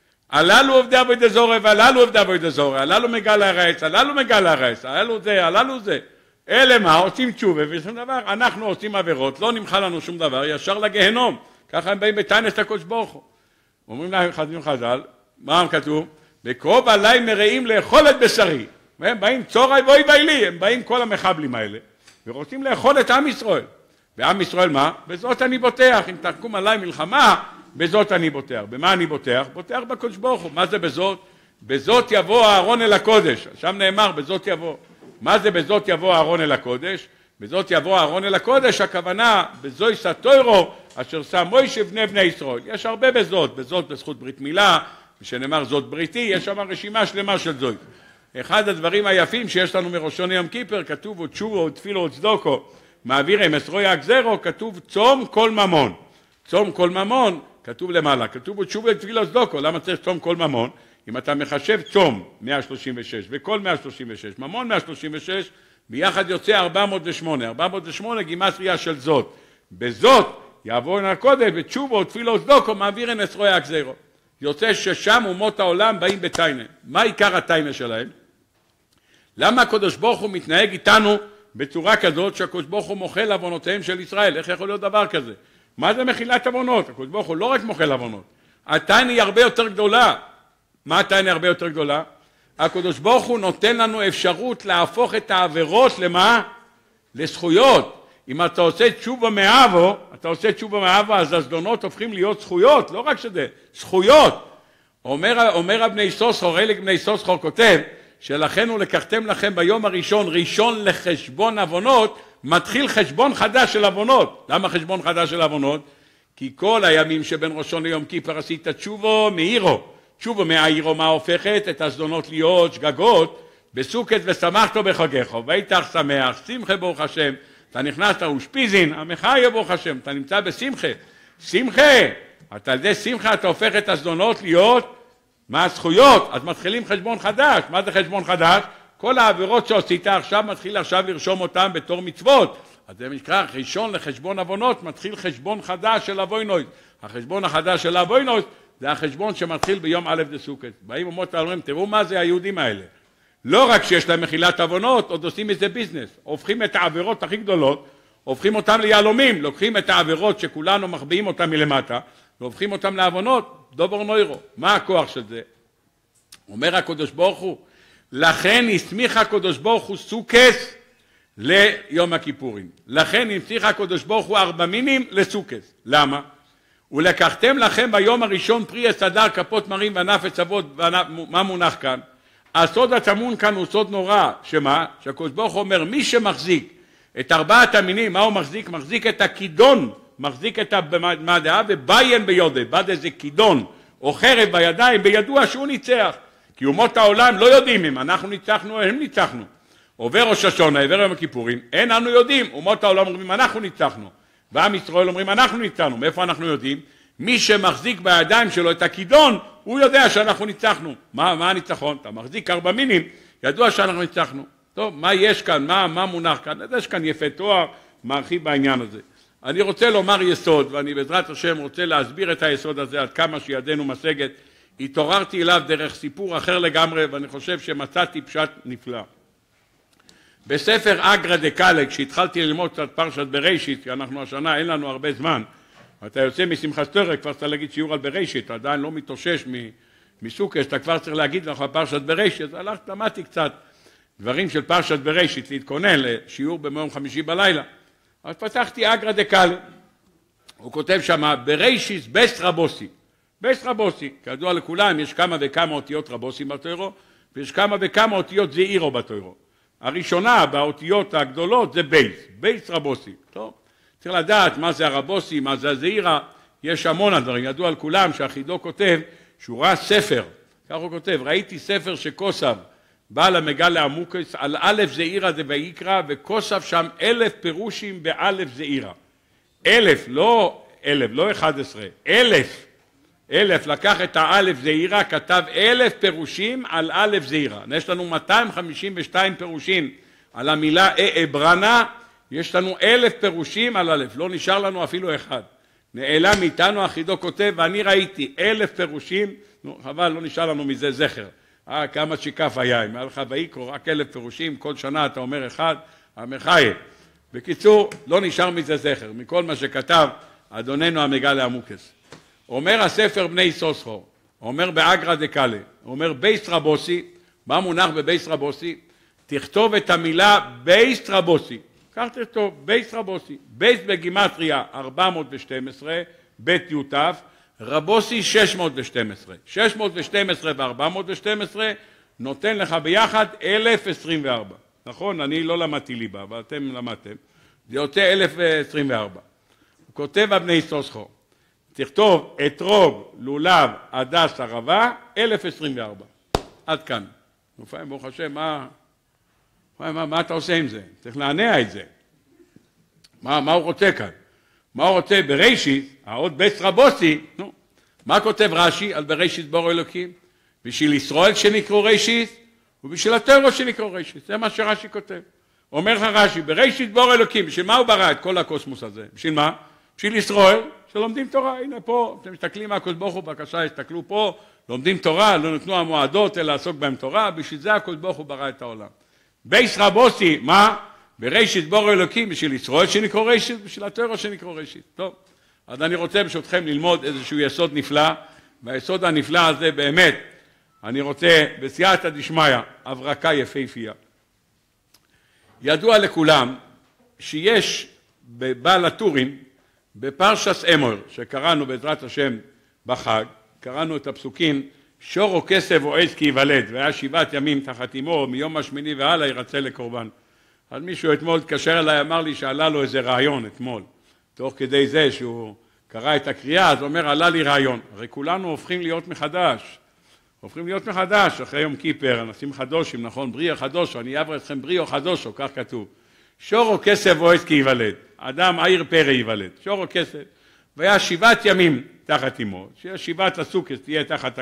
הללו עובדי עבודה זרה והללו עובדי עבודה זרה, הללו מגל הרעץ, הללו מגל הרעץ, הללו זה. אלה מה? עושים תשובה ושום דבר, אנחנו עושים עבירות, לא נמחל לנו שום דבר, ישר לגהנום. ככה הם באים בטענת הקדוש ברוך הוא. אומרים להם חז"ל, מה הם כתוב? בקרוב עליי מרעים לאכול את בשרי. והם באים צורי ואוי ואי, הם באים כל המחבלים האלה, ורוצים לאכול את עם ישראל. ועם ישראל מה? בזאת אני בוטח, אם תקום עליי מלחמה, בזאת אני בוטח. במה אני בוטח? בוטח בקדוש ברוך הוא. מה זה בזאת? בזאת יבוא אהרון אל הקודש. שם נאמר בזאת יבוא. מה זה בזאת יבוא אהרון אל הקודש? בזאת יבוא אהרון אל הקודש, הכוונה בזוי סתוירו, אשר שם מוישה בני ישראל. יש הרבה בזאת בזכות ברית מילה, שנאמר זאת בריתי, יש שם רשימה שלמה של זוי. אחד הדברים היפים שיש לנו מראשון יום כיפר, כתוב ותשובו ותפילו וצדוקו, מעבירם אסרוי הגזרו, כתוב צום כל ממון. צום כל ממון, כתוב למעלה, כתוב ותשובו ותפילו וצדוקו, למה צריך צום כל ממון? אם אתה מחשב צום 136 וכל 136, ממון 136, ביחד יוצא 408. 408 גימטריה של זאת. בזאת יעבור הקודש ותשובו ותפילו וצדוקו, מעבירם אסרוי הגזרו. יוצא ששם אומות העולם באים בתיינה. מה עיקר התיינה שלהם? למה הקדוש ברוך הוא מתנהג איתנו בצורה כזאת שהקדוש ברוך הוא מוחל עוונותיהם של ישראל. איך יכול להיות דבר כזה? מה זה מחילת עוונות? הקדוש ברוך הוא לא רק מוחל עוונות. התניא היא הרבה יותר גדולה. מה התניא הרבה יותר גדולה? הקדוש ברוך הוא נותן לנו אפשרות להפוך את העבירות למה? לזכויות. אם אתה עושה תשובה מאבו, אז הזדונות הופכים להיות זכויות, לא רק שזה, זכויות. אומר הבני סוסחור, אלה בני סוסחור כותב, שלכן הוא לקחתם לכם ביום הראשון, ראשון לחשבון עוונות, מתחיל חשבון חדש של עוונות. למה חשבון חדש של עוונות? כי כל הימים שבין ראשון ליום כיפר עשית תשובו מאירו. תשובו מהאירו מה הופכת? את הזדונות להיות שגגות, בסוכת ושמחתו בחגיך, ואיתך שמח, שמחה ברוך השם, אתה נכנסת אושפיזין, המחיה ברוך השם, אתה נמצא בשמחה. שמחה, אתה על ידי שמחה אתה הופך את הזדונות להיות מה הזכויות, אז מתחילים חשבון חדש. מה זה חשבון חדש? כל העבירות שעשית עכשיו, מתחיל עכשיו לרשום אותם בתור מצוות. אז זה נקרא ראשון לחשבון עוונות, מתחיל חשבון חדש של אבוינוס. החשבון החדש של אבוינוס זה החשבון שמתחיל ביום א' דסוכת. באים אומות ואומרים, תראו מה זה היהודים האלה. לא רק שיש להם מחילת עוונות, עוד עושים איזה ביזנס. הופכים את העבירות הכי גדולות, הופכים אותם ליהלומים, לוקחים את העבירות שכולנו מחביאים אותם מלמטה, והופכים אותם לעוונות, דובר נוירו. מה הכוח של זה? אומר הקדוש ברוך הוא, לכן הסמיך הקדוש ברוך הוא סוכס ליום הכיפורים. לכן הסמיך הקדוש ברוך הוא 4 מינים לסוכס. למה? ולקחתם לכם ביום הראשון פרי הסדר כפות מרים וענף אבות, מה מונח כאן? הסוד הטמון כאן הוא סוד נורא, שמה? שהקדוש ברוך הוא אומר, מי שמחזיק את 4 המינים, מה הוא מחזיק? מחזיק את הכידון, מחזיק את המדעה וביין ביודה, בד איזה כידון או חרב בידיים, בידוע שהוא ניצח. כי אומות העולם לא יודעים אם אנחנו ניצחנו או הם ניצחנו. עובר ראש השונה, עובר יום הכיפורים, אין אנו יודעים, אומות העולם אומרים אנחנו ניצחנו, ועם ישראל אומרים אנחנו ניצחנו. מאיפה אנחנו יודעים? מי שמחזיק בידיים שלו את הכידון, הוא יודע שאנחנו ניצחנו. מה הניצחון? אתה מחזיק 4 מינים, ידוע שאנחנו ניצחנו. טוב, מה יש כאן? מה מונח כאן? יש כאן יפה תואר, מרחיב בעניין הזה. אני רוצה לומר יסוד, ואני בעזרת השם רוצה להסביר את היסוד הזה עד כמה שידנו משגת. התעוררתי אליו דרך סיפור אחר לגמרי, ואני חושב שמצאתי פשט נפלא. בספר אגרא דקאלה, כשהתחלתי ללמוד קצת פרשת בראשית, כי אנחנו השנה אין לנו הרבה זמן, אתה יוצא משמחת תורה, כבר צריך להגיד שיעור על בראשית, אתה עדיין לא מתאושש מסוכת, אתה כבר צריך להגיד לך פרשת בראשית, הלכת, למדתי קצת דברים של פרשת בראשית, להתכונן לשיעור ביום חמישי בלילה. אז פתחתי אגרא דקאלה, הוא כותב שם, בראשית בייס רבוסי. בייס רבוסי, כידוע לכולם, יש כמה וכמה אותיות רבוסים בתוירו, ויש כמה וכמה אותיות זעירו בתוירו. הראשונה באותיות הגדולות זה בייס רבוסי. טוב, צריך לדעת מה זה הרבוסי, מה זה הזעירה, יש המון הדברים. ידוע לכולם שהחידו כותב שהוא ראה ספר, כך הוא כותב, ראיתי ספר שכוסף, בעל המגלה עמוקס, על א' זעירה זה ויקרא, וכוסף שם 1000 פירושים באלף זעירה. 1000, לא 11, 1000 לקח את האלף זעירה, כתב 1000 פירושים על אלף זעירה. יש לנו 252 פירושים על המילה אברנה, יש לנו 1000 פירושים על אלף, לא נשאר לנו אפילו אחד. נעלם מאיתנו, החידו כותב, ואני ראיתי 1000 פירושים, חבל, לא נשאר לנו מזה זכר. כמה שיקף היה, אם היה לך ויקרא, רק 1000 פירושים, כל שנה אתה אומר אחד, המחייב. בקיצור, לא נשאר מזה זכר, מכל מה שכתב אדוננו המגלה עמוקס. אומר הספר בני סוסחור, אומר באגרא דקאלה, אומר בייס רבוסי, מה מונח בבייס רבוסי? תכתוב את המילה בייס רבוסי, כך תכתוב, בייס רבוסי, בייס בגימטריה 412, בית יוטף, רבוסי 612, 612 ו-412 נותן לך ביחד 1024, נכון? אני לא למדתי ליבה, אבל אתם למדתם, זה יוצא 1024. הוא כותב הבני סוסחור, תכתוב אתרוג, לולב, הדס, ערבה, 1024. עד כאן. נופעים, ברוך השם, מה אתה עושה עם זה? צריך לענע את זה. מה הוא רוצה כאן? מה הוא רוצה בראשית, העוד בייס רבוסי, מה כותב רש"י על בראשית בורא אלוקים? בשביל ישראל שנקראו ראשית, ובשביל התורה שנקראו ראשית. זה מה שרש"י כותב. אומר לך רש"י, בראשית בורא אלוקים, בשביל מה הוא ברא את כל הקוסמוס הזה? בשביל מה? בשביל ישראל, שלומדים תורה. הנה פה, אתם מסתכלים מהקדוש ברוך הוא, בבקשה, הסתכלו פה, לומדים תורה, לא נתנו המועדות, אלא לעסוק בהם תורה, בשביל זה הקדוש ברוך הוא ברא את העולם. בייס רבוסי, מה? בראשית בורא אלוקים, בשביל ישראל שנקרא ראשית, בשביל התורה שנקרא ראשית. טוב, אז אני רוצה ברשותכם ללמוד איזשהו יסוד נפלא, והיסוד הנפלא הזה באמת, אני רוצה בסייעתא דשמיא, הברקה יפהפייה. ידוע לכולם שיש בבעל הטורים, בפרשת אמור, שקראנו בעזרת השם בחג, קראנו את הפסוקים, שור או כסף או עז כי ייוולד, והיה 7 ימים תחת אמו, מיום השמיני והלאה ירצה לקורבן. אז מישהו אתמול התקשר אליי, אמר לי שעלה לו איזה רעיון אתמול, תוך כדי זה שהוא קרא את הקריאה, אז הוא אומר, עלה לי רעיון. הרי כולנו הופכים להיות מחדש, אחרי יום כיפר, נשים חדושים, נכון, בריאו חדושו, אני אעבר אתכם בריאו חדושו, כך כתוב. שור או כסף או עז כי ייוולד, אדם עיר פרא ייוולד, שור או כסף, והיה 7 ימים תחת אמו, ש7 הסוכות תהיה תחת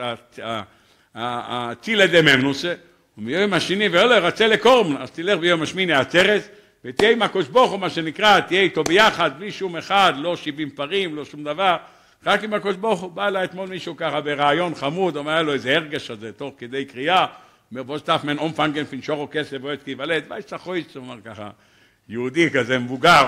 הצילה דממנוסה, ומיום השני ואללה רצה לקורבן, אז תלך ביום השמיני עצרת, ותהיה עם הקדוש ברוך הוא, מה שנקרא, תהיה איתו ביחד, בלי שום אחד, לא 70 פרים, לא שום דבר, רק עם הקדוש ברוך הוא. בא לה אתמול מישהו ככה ברעיון חמוד, אומר לו איזה הרגש הזה, תוך כדי קריאה, אומר בו סטף מן אומפנגן פין שור או כסף או עז כי ייוולד, ויצחויץ, הוא אומר ככה, יהודי כזה מבוגר,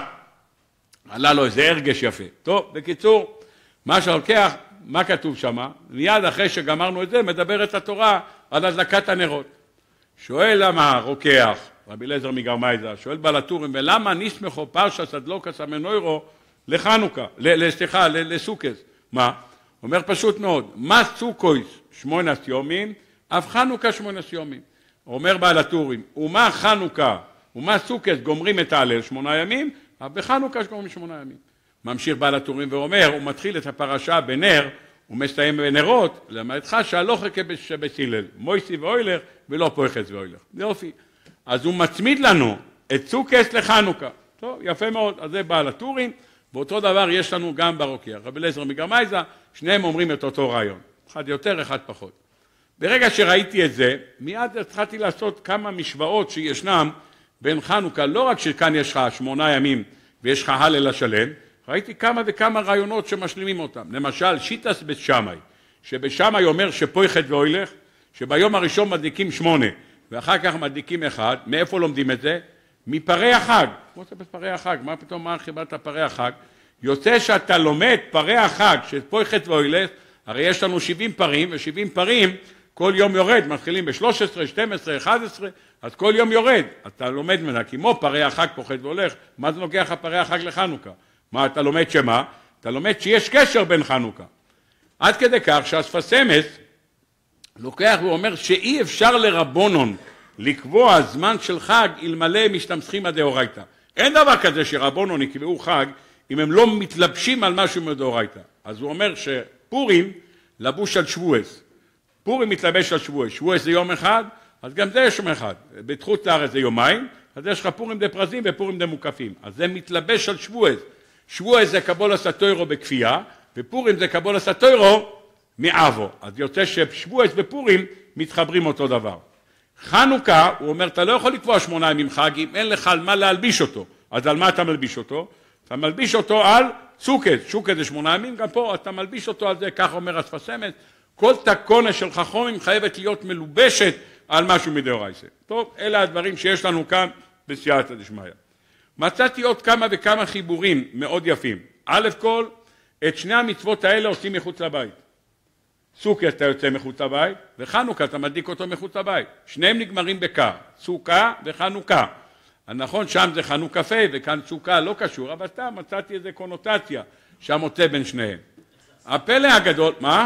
עלה לו איזה הרגש יפה. טוב, בקיצור, מה שלוקח, מה כתוב שם? מיד אחרי שגמרנו את זה, מדברת התורה על הדלקת הנרות. שואל למה רוקח, רבי אליעזר מגרמייזא, שואל בעל הטורים, ולמה נסמכו פרשת הדלוקת המנוירו לחנוכה, לסוכות? מה? אומר פשוט מאוד, מה סוכות 8 ימים, אף חנוכה 8 ימים. אומר בעל הטורים, ומה חנוכה, ומה סוכות גומרים את ההלל 8 ימים, אבל בחנוכה גומרים 8 ימים. ממשיך בעל הטורים ואומר, הוא מתחיל את הפרשה בנר, הוא מסתיים בנרות, למדך שהלוך כבסילל, מויסי ואוילך ולא פוחז ואוילך. זה יופי. אז הוא מצמיד לנו את סוכות לחנוכה. טוב, יפה מאוד. אז זה בעל הטורים, ואותו דבר יש לנו גם ברוקח. רבי אליעזר מגרמייזא, שניהם אומרים את אותו רעיון. אחד יותר, אחד פחות. ברגע שראיתי את זה, מיד התחלתי לעשות כמה משוואות שישנם בין חנוכה, לא רק שכאן יש לך 8 ימים ויש לך הלל השלם, ראיתי כמה וכמה רעיונות שמשלימים אותם. למשל, שיטס בית שמאי, שבשמאי אומר שפוחד ואוילך, שביום הראשון מדליקים 8, ואחר כך מדליקים 1, מאיפה לומדים את זה? מפרי החג. כמו זה בפרי החג, מה פתאום מה חיבת הפרי החג? יוצא שאתה לומד פרי החג של פוחד ואוילך, הרי יש לנו 70 פרים, ו70 פרים כל יום יורד, מתחילים ב-13, 12, 11, אז כל יום יורד. אתה לומד ממנה, כמו פרי החג פוחד והולך, מה זה לוקח הפרי החג לחנוכה? מה, אתה לומד שמה? אתה לומד שיש קשר בין חנוכה. עד כדי כך שהשפת אמס לוקח ואומר שאי אפשר לרבונון לקבוע זמן של חג אלמלא משתמסים הדאורייתא. אין דבר כזה שרבונון יקבעו חג אם הם לא מתלבשים על משהו מדאורייתא. אז הוא אומר שפורים לבוש על שבועס. פורים מתלבש על שבועס. שבועס זה יום אחד, אז גם זה יש יום אחד. בתחוץ לארץ זה יומיים, אז יש לך פורים דה פרזים ופורים דה מוקפים. אז זה מתלבש על שבועס. שבועס זה קבולת התורה בכפייה, ופורים זה קבולת התורה מאבו. אז יוצא ששבועס ופורים מתחברים אותו דבר. חנוכה, הוא אומר, אתה לא יכול לקבוע 8 ימים חג אם אין לך על מה להלביש אותו. אז על מה אתה מלביש אותו? אתה מלביש אותו על סוכות. סוכות זה 8 ימים, גם פה אתה מלביש אותו על זה, כך אומר השפת אמס. כל תקונה של חכמים חייבת להיות מלובשת על משהו מדאורייתא. טוב, אלה הדברים שיש לנו כאן בסייעתא דשמיא. מצאתי עוד כמה וכמה חיבורים מאוד יפים. א' כל, את שני המצוות האלה עושים מחוץ לבית. סוכות אתה יוצא מחוץ לבית, וחנוכה אתה מדליק אותו מחוץ לבית. שניהם נגמרים בקר, סוכה וחנוכה. נכון, שם זה חנוכה פה, וכאן סוכה לא קשור, אבל סתם מצאתי איזו קונוטציה שהמוצא בין שניהם. הפלא הגדול, מה?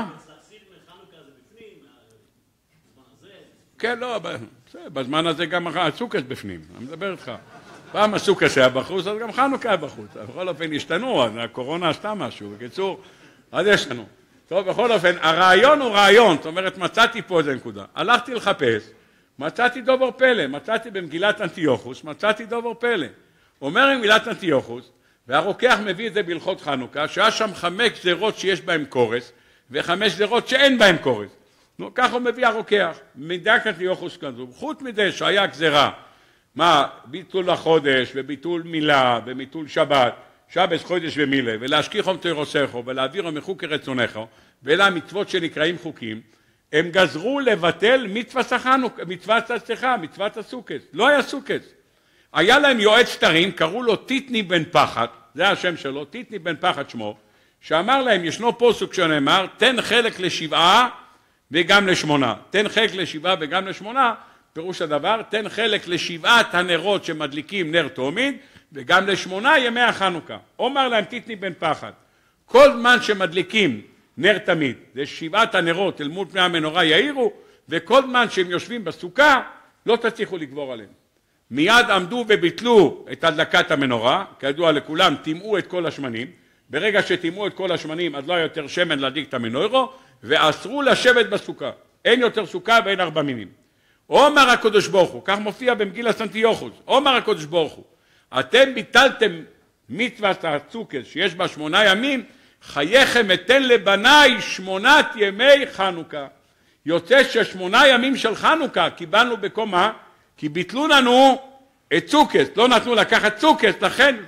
כן, לא, בזמן הזה גם הסוכות בפנים, אני מדבר איתך. פעם הסוכות היה בחוץ, אז גם חנוכה היה בחוץ. בכל אופן השתנו, הקורונה עשתה משהו, בקיצור, אז יש לנו. טוב, בכל אופן, הרעיון הוא רעיון, זאת אומרת, מצאתי פה איזה נקודה. הלכתי לחפש, מצאתי דובר פלא, מצאתי במגילת אנטיוכוס, מצאתי דובר פלא. אומר במגילת אנטיוכוס, והרוקח מביא את זה בהלכות חנוכה, שהיה שם 5 גזירות שיש בהם קורס, ו5 גזירות שאין בהם קורס. נו, כך הוא מביא הרוקח, מדק אנטיוכוס כזו. חוץ מזה שהיה גזירה, מה, ביטול החודש, וביטול מילה, וביטול שבת, שבס חודש ומילה, ולהשכיחום תירוסךו, ולהעבירו מחוק כרצונך, ואלה המצוות שנקראים חוקים, הם גזרו לבטל מצוות הסוכות, לא היה סוכות. היה להם יועץ תרים, קראו לו טיטני בן פחת, זה השם שלו, טיטני בן פחת שמו, שאמר להם, ישנו פסוק שנאמר, תן חלק לשבעה וגם לשמונה. תן חלק לשבעה וגם לשמונה, פירוש הדבר, תן חלק לשבעת הנרות שמדליקים נר תמיד, וגם לשמונה ימי החנוכה. אומר להם טיטני בן פחת, כל זמן שמדליקים נר תמיד, זה שבעת הנרות אל מול פני המנורה יאירו, וכל זמן שהם יושבים בסוכה, לא תצליחו לגבור עליהם. מיד עמדו וביטלו את הדלקת המנורה, כידוע לכולם, טימאו את כל השמנים, ברגע שטימאו את כל השמנים, אז לא היה יותר שמן להדליק את המנורו, ואסרו לשבת בסוכה. אין יותר סוכה ואין ארבע מינים. אומר הקדוש ברוך הוא, כך מופיע במגילת אנטיוכוס, אומר הקדוש ברוך הוא, אתם ביטלתם מצוות הסוכות שיש בה 8 ימים, חייכם אתן לבניי 8 ימי חנוכה. יוצא ש8 ימים של חנוכה קיבלנו בקומה, כי ביטלו לנו את סוכות, לא נתנו לקחת סוכות, לכן...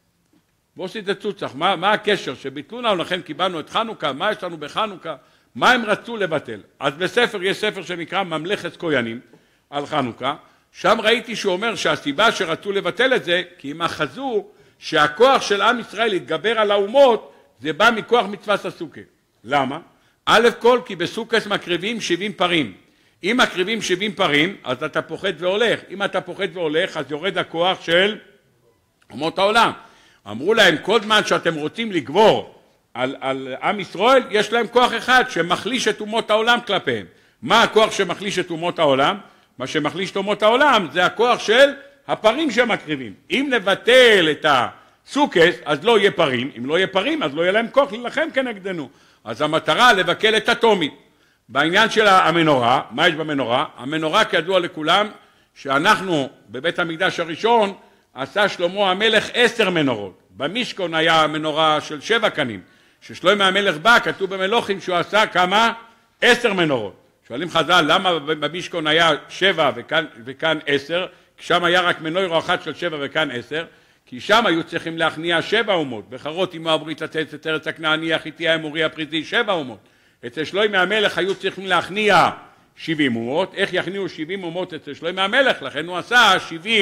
בואו עשית את צוצח, מה הקשר? שביטלו לנו, לכן קיבלנו את חנוכה, מה יש לנו בחנוכה? מה הם רצו לבטל? אז בספר, יש ספר שנקרא ממלכת כהנים על חנוכה, שם ראיתי שהוא אומר שהסיבה שרצו לבטל את זה, כי הם אחזו שהכוח של עם ישראל להתגבר על האומות, זה בא מכוח מצוות הסוכה. למה? א' כל, כי בסוכות מקריבים 70 פרים. אם מקריבים 70 פרים, אז אתה פוחד והולך. אם אתה פוחד והולך, אז יורד הכוח של אומות העולם. אמרו להם, כל זמן שאתם רוצים לגבור על עם ישראל, יש להם כוח אחד שמחליש את אומות העולם כלפיהם. מה הכוח שמחליש את אומות העולם? מה שמחליש את אומות העולם זה הכוח של הפרים שמקריבים. אם נבטל את הסוכות, אז לא יהיה פרים. אם לא יהיה פרים, אז לא יהיה להם כוח להילחם כנגדנו. אז המטרה לבקל את התומית. בעניין של המנורה, מה יש במנורה? המנורה כידוע לכולם, שאנחנו בבית המקדש הראשון, עשה שלמה המלך 10 מנורות. במשכון היה מנורה של 7 קנים. ששלמה המלך בא, כתוב במלוכים שהוא עשה כמה? 10 מנורות. שואלים חז"ל, למה במשכון היה 7 וכאן 10? כי שם היה רק מנורה אחת של 7 וכאן 10. כי שם היו צריכים להכניע 7 אומות. בחרות עמו הברית הצאצאת את ארץ הכנעני, החיתי האמורי הפריזי, 7 אומות. אצל שלמה המלך היו צריכים להכניע 70 אומות. איך יכניעו 70 אומות אצל שלמה המלך? לכן הוא עשה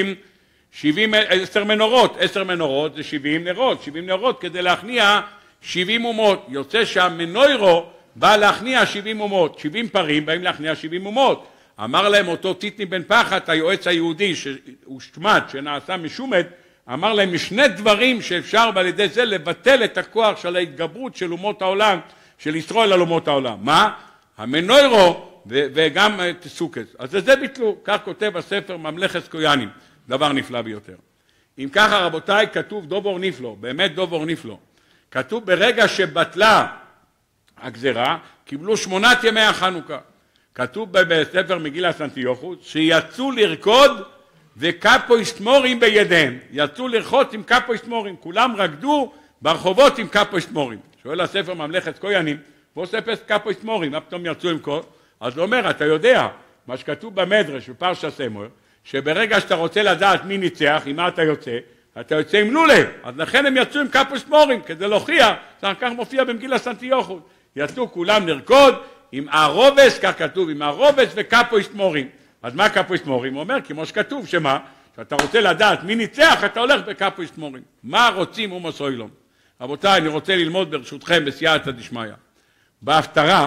10 מנורות. 10 מנורות זה 70 נרות. 70 נרות כדי להכניע 70 אומות. יוצא שהמנוירו בא להכניע 70 אומות. 70 פרים באים להכניע 70 אומות. אמר להם אותו טיטני בן פחת, היועץ היהודי שהושמד, שנעשה משומד, אמר להם משני דברים שאפשר על ידי זה לבטל את הכוח של ההתגברות של אומות העולם, של ישראל על אומות העולם. מה? המנוירו וגם את סוכות. אז זה ביטלו, כך כותב הספר ממלכת כהנים, דבר נפלא ביותר. אם ככה רבותיי, כתוב דובור נפלא, באמת דובור נפלא. כתוב ברגע שבטלה הגזרה, קיבלו 8 ימי החנוכה. כתוב בספר מגילת אנטיוכוס, שיצאו לרקוד וקפויסטמורים בידיהם. יצאו לרחוץ עם קפויסטמורים, כולם רקדו ברחובות עם קפויסטמורים. שואל הספר ממלכת כהנים, בוא ספר קפויסטמורים, מה פתאום יצאו עם כל? אז הוא אומר, אתה יודע, מה שכתוב במדרש בפרשת שמואל, שברגע שאתה רוצה לדעת מי ניצח, עם מה אתה יוצא עם לולב. אז לכן הם יצאו עם קפויסטמורים, כדי להוכיח, כך מופיע במגילת אנטיוכוס. יצאו כולם לרקוד עם הרובס, כך כתוב, עם הרובס וקפויסטמורים. אז מה קפויסטמורים? הוא אומר, כמו שכתוב, שמה? שאתה רוצה לדעת מי ניצח, אתה הולך בקפויסטמורים. מה רוצים אומות העולם? רבותיי, אני רוצה ללמוד ברשותכם בסייעתא דשמיא. בהפטרה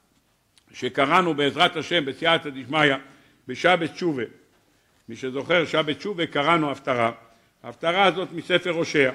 שקראנו בעזרת השם בסייעתא דשמיא בשבת תשובה. מי שזוכר, שבת תשובה קראנו הפטרה. ההפטרה הזאת מספר הושע.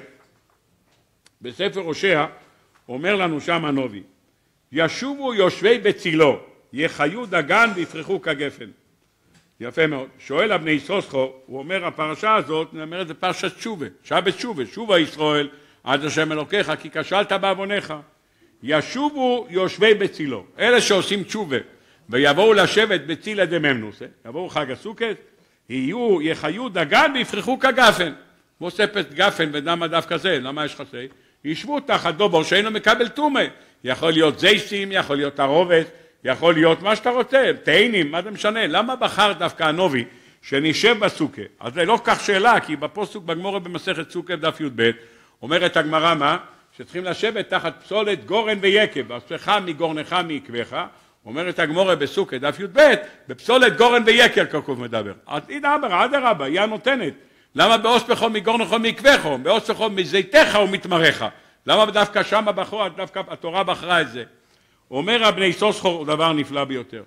בספר הושע אומר לנו שם הנביא, ישובו יושבי בצילו, יחיו דגן ויפרחו כגפן. יפה מאוד. שואל אבני יששכר, הוא אומר, הפרשה הזאת, נאמר את זה פרשת תשובה, שבת תשובה, שובה ישראל, עד השם אלוקיך, כי כשלת בעוונך. ישובו יושבי בצילו, אלה שעושים תשובה, ויבואו לשבת בצילה דממנוס, יבואו חג הסוכות, יחיו דגן ויפרחו כגפן. מוספת גפן ודמה דווקא זה, למה יש חסי? ישבו תחת דובור שאינו מקבל טומאה. יכול להיות זייסים, יכול להיות הרובס, יכול להיות מה שאתה רוצה, תאנים, מה זה משנה? למה בחר דווקא הנובי שנשב בסוכה? אז זה לא כך שאלה, כי בפוסוק בגמורה במסכת סוכה דף י"ב, אומרת הגמרא מה? שצריכים לשבת תחת פסולת גורן ויקב, אספך מגורנך מעקבך, אומרת הגמורה בסוכה דף י"ב, בפסולת גורן ויקר ככתוב מדבר. אז הנה אדרבה, היא הנותנת. למה באוספכו מגורנכו מעקבכו? באוספכו מזיתך ומתמרך. למה דווקא שם בחורה, דווקא התורה בחרה את זה? אומר הבני סוסחור דבר נפלא ביותר.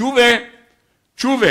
תשובה,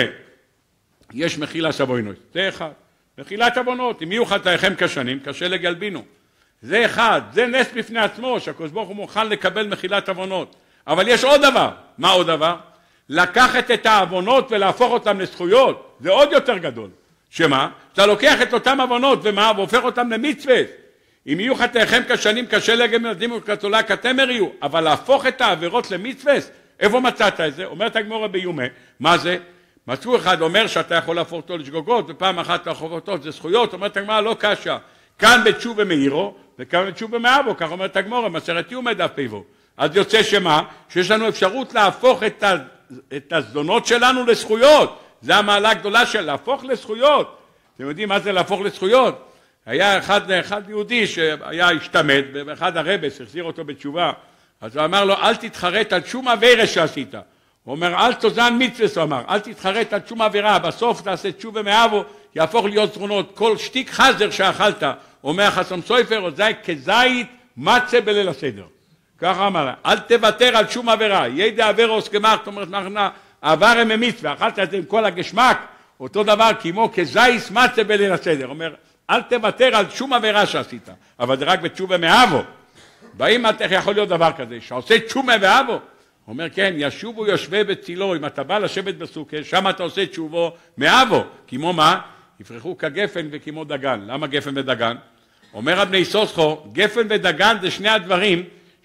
יש מחילת עוונוס, זה אחד. מחילת עוונות, אם יהיו חטאיכם כשנים, קשה לגלבינו. זה אחד, זה נס בפני עצמו, שהקדוש ברוך הוא מוכן לקבל מחילת עוונות. אבל יש עוד דבר. מה עוד דבר? לקחת את העוונות ולהפוך אותם לזכויות, זה עוד יותר גדול. שמה? אתה לוקח את אותם עוונות ומה? והופך אותם למצווה. אם יהיו חטאיכם כשנים, קשה לגלבינו וכתולה כתמר יהיו. אבל להפוך את העבירות למצווה, איפה מצאת את זה? אומרת הגמרא ביומה, מה זה? מצאו אחד אומר שאתה יכול להפוך אותו לשגוגות, ופעם אחת להפוך אותו, זה זכויות, אומרת הגמרא לא קשה. כאן בתשובה מאירו, וכאן בתשובה מאבו, כך אומרת הגמרא, מסרת יומא דף פ"ו. אז יוצא שמה? שיש לנו אפשרות להפוך את הזדונות שלנו לזכויות. זה המעלה הגדולה של להפוך לזכויות. אתם יודעים מה זה להפוך לזכויות? היה אחד יהודי שהיה השתמד, ואחד הרבס החזיר אותו בתשובה, אז הוא אמר לו, אל תתחרט על שום עבירה שעשית. הוא אומר, אל תוזן מצווה, הוא אמר, אל תתחרט על שום עבירה, בסוף תעשה תשובה מאבו, יהפוך להיות זכונות, כל שתיק חזר שאכלת, אומר חסם סופר, זה כזית מצה בליל הסדר. ככה אמר, אל תוותר על שום עבירה, ידע עבירוס כמחת, אומרת מחנה, עבר ממצווה, אכלת את זה עם כל הגשמק, אותו דבר כמו כזית מצה בליל הסדר, אומר, אל תוותר על שום עבירה שעשית, אבל זה רק בתשובה מאבו. באים, איך יכול להיות דבר כזה, שעושה תשובה מאבו? אומר כן, ישובו יושבי בצילו, אם אתה בא לשבת בסוכה, שם אתה עושה תשובו מאבו, כמו מה? יפרחו כגפן וכמו דגן. למה גפן ודגן? אומר הבני סוסחו, גפן ודגן זה שני הדברים,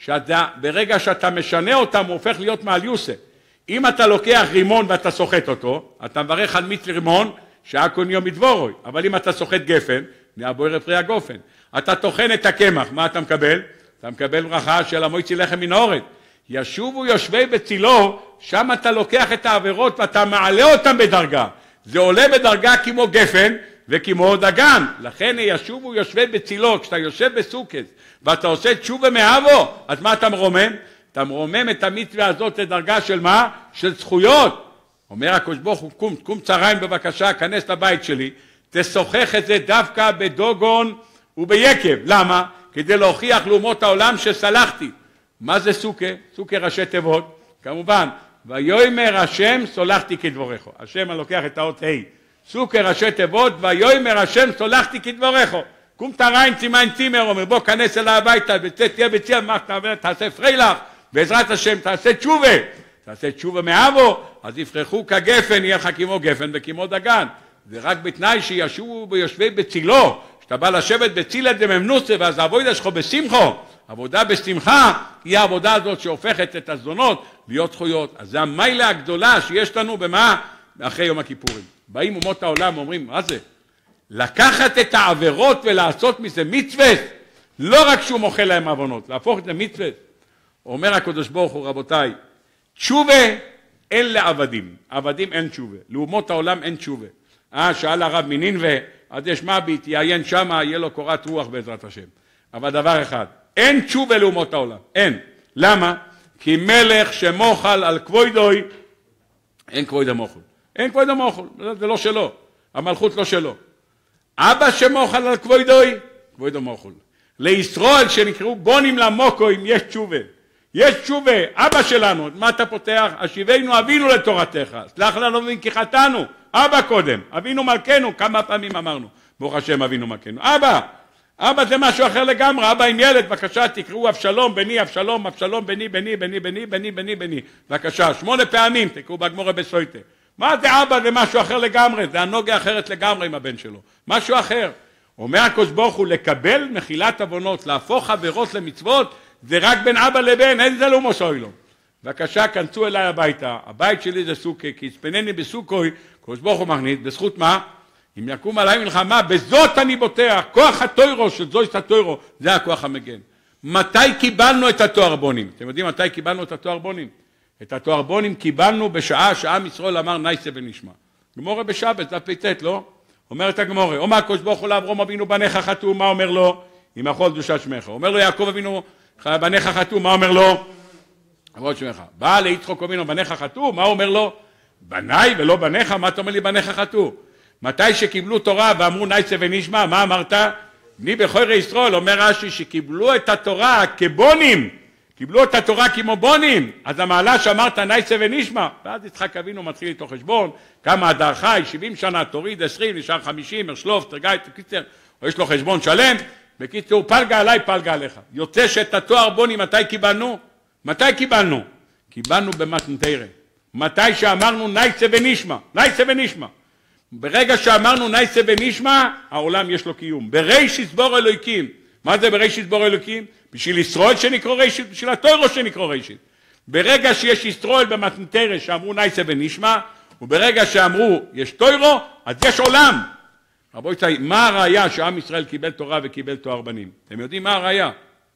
ברגע שאתה משנה אותם, הוא הופך להיות מעל יוסה. אם אתה לוקח רימון ואתה סוחט אותו, אתה מברך על מיץ רימון, שהכל יום מדבורוי. אבל אם אתה סוחט גפן, נהיה בוער פרי הגופן. אתה טוחן את הקמח, מה אתה מקבל? אתה מקבל ברכה של המויצי לחם מן האורץ. ישובו יושבי בצילו, שם אתה לוקח את העבירות ואתה מעלה אותם בדרגה. זה עולה בדרגה כמו גפן וכמו דגן. לכן ישובו יושבי בצילו, כשאתה יושב בסוכת ואתה עושה תשובה מאבו, אז מה אתה מרומם? אתה מרומם את המצווה הזאת לדרגה של מה? של זכויות. אומר הקדוש ברוך הוא, קום צהריים בבקשה, כנס לבית שלי, תשוחח את זה דווקא בדוגון וביקב. למה? כדי להוכיח לאומות העולם שסלחתי. מה זה סוכה? סוכה ראשי תיבות, כמובן, ויאמר השם סולחתי כדבריך. השם אני לוקח את האות ה'. סוכה ראשי תיבות, ויאמר השם סולחתי כדבריך. קום תריים צימן צימר, אומר בוא כנס אליי הביתה, תהיה בציע תעשה פרילך, בעזרת השם תעשה תשובה. תעשה תשובה מאבו, אז יפרחו כגפן, יהיה לך כמו גפן וכמו דגן. זה רק בתנאי שישובו ביושבי בצילו, שאתה בא לשבת בצילה דממנוסה, ואז העבודה שלך בשמחו. עבודה בשמחה היא העבודה הזאת שהופכת את הזדונות להיות זכויות. אז זה המיילה הגדולה שיש לנו במה? אחרי יום הכיפורים. באים אומות העולם אומרים, מה זה? לקחת את העבירות ולעשות מזה מצווה, לא רק שהוא מוכל להם עוונות, להפוך את זה מצווה. אומר הקדוש ברוך הוא, רבותיי, תשובה אין לעבדים, עבדים אין תשובה, לאומות העולם אין תשובה. שאל הרב מנינווה, אז יש מביט, יעיין שמה, יהיה לו קורת רוח בעזרת השם. אבל דבר אחד, אין תשובה לאומות העולם, אין. למה? כי מלך שמוחל על כבודוי, אין כבוד המוחל. אין כבוד המוחל, זה לא שלו, המלכות לא שלו. אבא שמוחל על כבודוי, כבוד המוחל. לישראל שנקראו בונים למוקוים, יש תשובה. יש תשובה, אבא שלנו, מה אתה פותח? השיבנו אבינו לתורתך, סלח לנו כי חטאנו, אבא קודם, אבינו מלכנו, כמה פעמים אמרנו, ברוך השם אבינו מלכנו, אבא זה משהו אחר לגמרי, אבא עם ילד, בבקשה תקראו אבשלום, בני אבשלום, אבשלום, בני, בני, בני, בני, בני, בני, בני, בבקשה, 8 פעמים תקראו בגמרא בסויטה. מה זה אבא? זה משהו אחר לגמרי, זה הנוגה אחרת לגמרי עם הבן שלו, משהו אחר. אומר הקדוש ברוך הוא, לקבל מחילת עוונות, להפוך עבירות למצוות, זה רק בין אבא לבן, אין זה לא מוסוי לו. בבקשה, כנסו אליי הביתה, הבית שלי זה סוכה, כי יצפנני בסוכוי, קדוש ברוך הוא מכניס, בזכות מה? אם יקום עליי מלחמה, בזאת אני בוטח, כוח התוירו, שזאת התוירו, זה הכוח המגן. מתי קיבלנו את התואר בונים? אתם יודעים מתי קיבלנו את התואר בונים? את התואר בונים קיבלנו בשעה שעם ישראל אמר נייסה ונשמע. גמורה בשבת, זה פ"ט, לא? אומרת הגמורה, אומר הקדוש ברוך הוא לאברהם אבינו בניך חטאו, מה אומר לו? אם יכול קדושת שמך. אומר לו יעקב אבינו בניך חטאו, מה אומר לו? קדושת שמך. בא ליצחק אבינו בניך חטאו, מה אומר לו? בניי ולא בניך, מה אתה אומר לי בניך חטאו? מתי שקיבלו תורה ואמרו נייצה ונשמע, מה אמרת? בני בכור ישראל, אומר רש"י, שקיבלו את התורה כבונים, קיבלו את התורה כמו בונים, אז המעלה שאמרת נייצה ונשמע, ואז יצחק אבינו מתחיל איתו חשבון, כמה הדר חי, 70 שנה, תוריד 20, נשאר 50, הרשלוף, תרגע את הקיצר, או יש לו חשבון שלם, בקיצור, פלגה עליי, פלגה עליך. יוצא שאת התואר בוני, מתי קיבלנו? מתי קיבלנו? קיבלנו במתנתרא. מתי שאמרנו נייצה ונשמע, נייצה ונשמע. ברגע שאמרנו נייצה ונשמע, העולם יש לו קיום. בראשית ברא אלוהים. מה זה בראשית ברא אלוהים? בשביל ישראל שנקרא ראשית, בשביל התורה שנקרא ראשית. ברגע שיש ישראל במתנתרא שאמרו נייצה ונשמע, וברגע שאמרו יש תורה, אז יש עולם. רבותיי, מה הראיה שעם ישראל קיבל תורה וקיבל תואר בנים? אתם יודעים מה הראיה?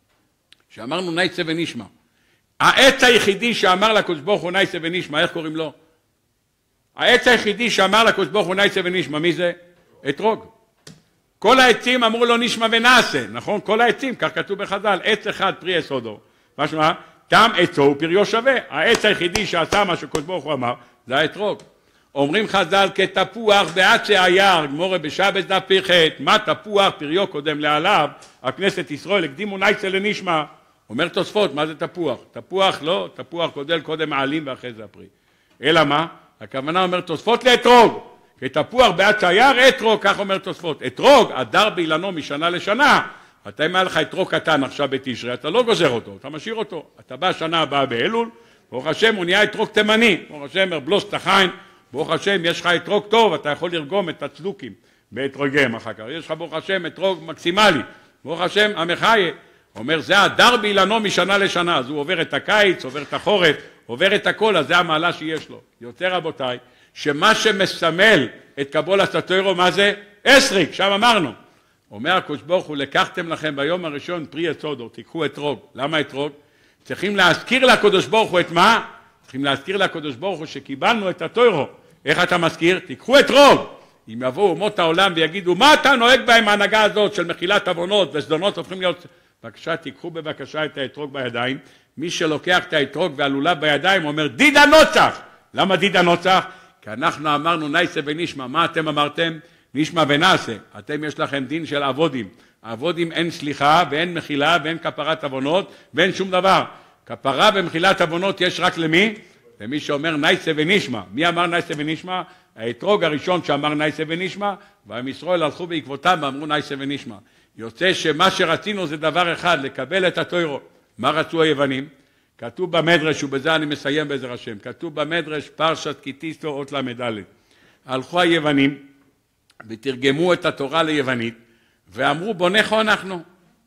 שאמרנו נייצה ונשמע. העץ היחידי שאמר לקדוש ברוך הוא נייצה ונשמע, איך קוראים לו? העץ היחידי שאמר לקדוש ברוך הוא נייצה ונשמע, מי זה? אתרוג. כל העצים אמרו לו נשמע ונעשה, נכון? כל העצים, כך כתוב בחז"ל, עץ אחד פרי יסודו. משמע, תם עצו ופריו שווה. העץ היחידי שעשה מה שקדוש ברוך הוא אמר, זה האתרוג. אומרים חז"ל כתפוח בעצי היער, גמורה בשבת דף פ"ח, מה תפוח פריו קודם לעליו, הכנסת ישראל הקדימו נייצה לנשמע. אומר תוספות, מה זה תפוח? תפוח לא, תפוח קודם העלים ואחרי זה הפרי. אלא מה? הכוונה אומר תוספות לאתרוג. כתפוח בעצי היער, אתרוג, כך אומר תוספות. אתרוג, הדר באילנו משנה לשנה. אתה אם היה לך אתרוג קטן עכשיו בתשרי, אתה לא גוזר אותו, אתה משאיר אותו. אתה בא שנה הבאה באלול, ברוך השם הוא נהיה אתרוג תימני. ברוך השם הרבלוס תחיים. ברוך השם, יש לך אתרוג טוב, אתה יכול לרגום את הצדוקים באתרוגיהם אחר כך. יש לך ברוך השם אתרוג מקסימלי. ברוך השם, המחיה. אומר, זה הדר באילנו משנה לשנה. אז הוא עובר את הקיץ, עובר את החורף, עובר את הכל, אז זה המעלה שיש לו. יוצא רבותיי, שמה שמסמל את קבולת התורה, מה זה? אסריק, שם אמרנו. אומר הקדוש ברוך הוא, לקחתם לכם ביום הראשון פרי יסודו, תיקחו אתרוג. למה אתרוג? צריכים להזכיר לקדוש ברוך הוא את מה? צריכים להזכיר לקדוש ברוך הוא שקיבלנו את התורה. איך אתה מזכיר? תיקחו אתרוג. אם יבואו אומות העולם ויגידו, מה אתה נוהג בהם ההנהגה הזאת של מחילת עוונות וזדונות הופכים להיות... בבקשה, תיקחו בבקשה את האתרוג בידיים. מי שלוקח את האתרוג והלולב בידיים אומר, דיד הנוצח. למה דיד הנוצח? כי אנחנו אמרנו נייצה ונשמע. מה אתם אמרתם? נשמע ונעשה. אתם יש לכם דין של עבודים. עבודים אין סליחה ואין מחילה ואין כפרת עוונות ואין שום דבר. כפרה ומחילת עוונות יש רק למי? למי שאומר נייצה ונשמע. מי אמר נייצה ונשמע? האתרוג הראשון שאמר נייצה ונשמע, ועם ישראל הלכו בעקבותם ואמרו נייצה ונשמע. יוצא שמה שרצינו זה דבר אחד, לקבל את התורה. מה רצו היוונים? כתוב במדרש, ובזה אני מסיים בעזר השם, כתוב במדרש פרשת כי תישא אות ל"ד. הלכו היוונים ותרגמו את התורה ליוונית, ואמרו בונכו אנחנו.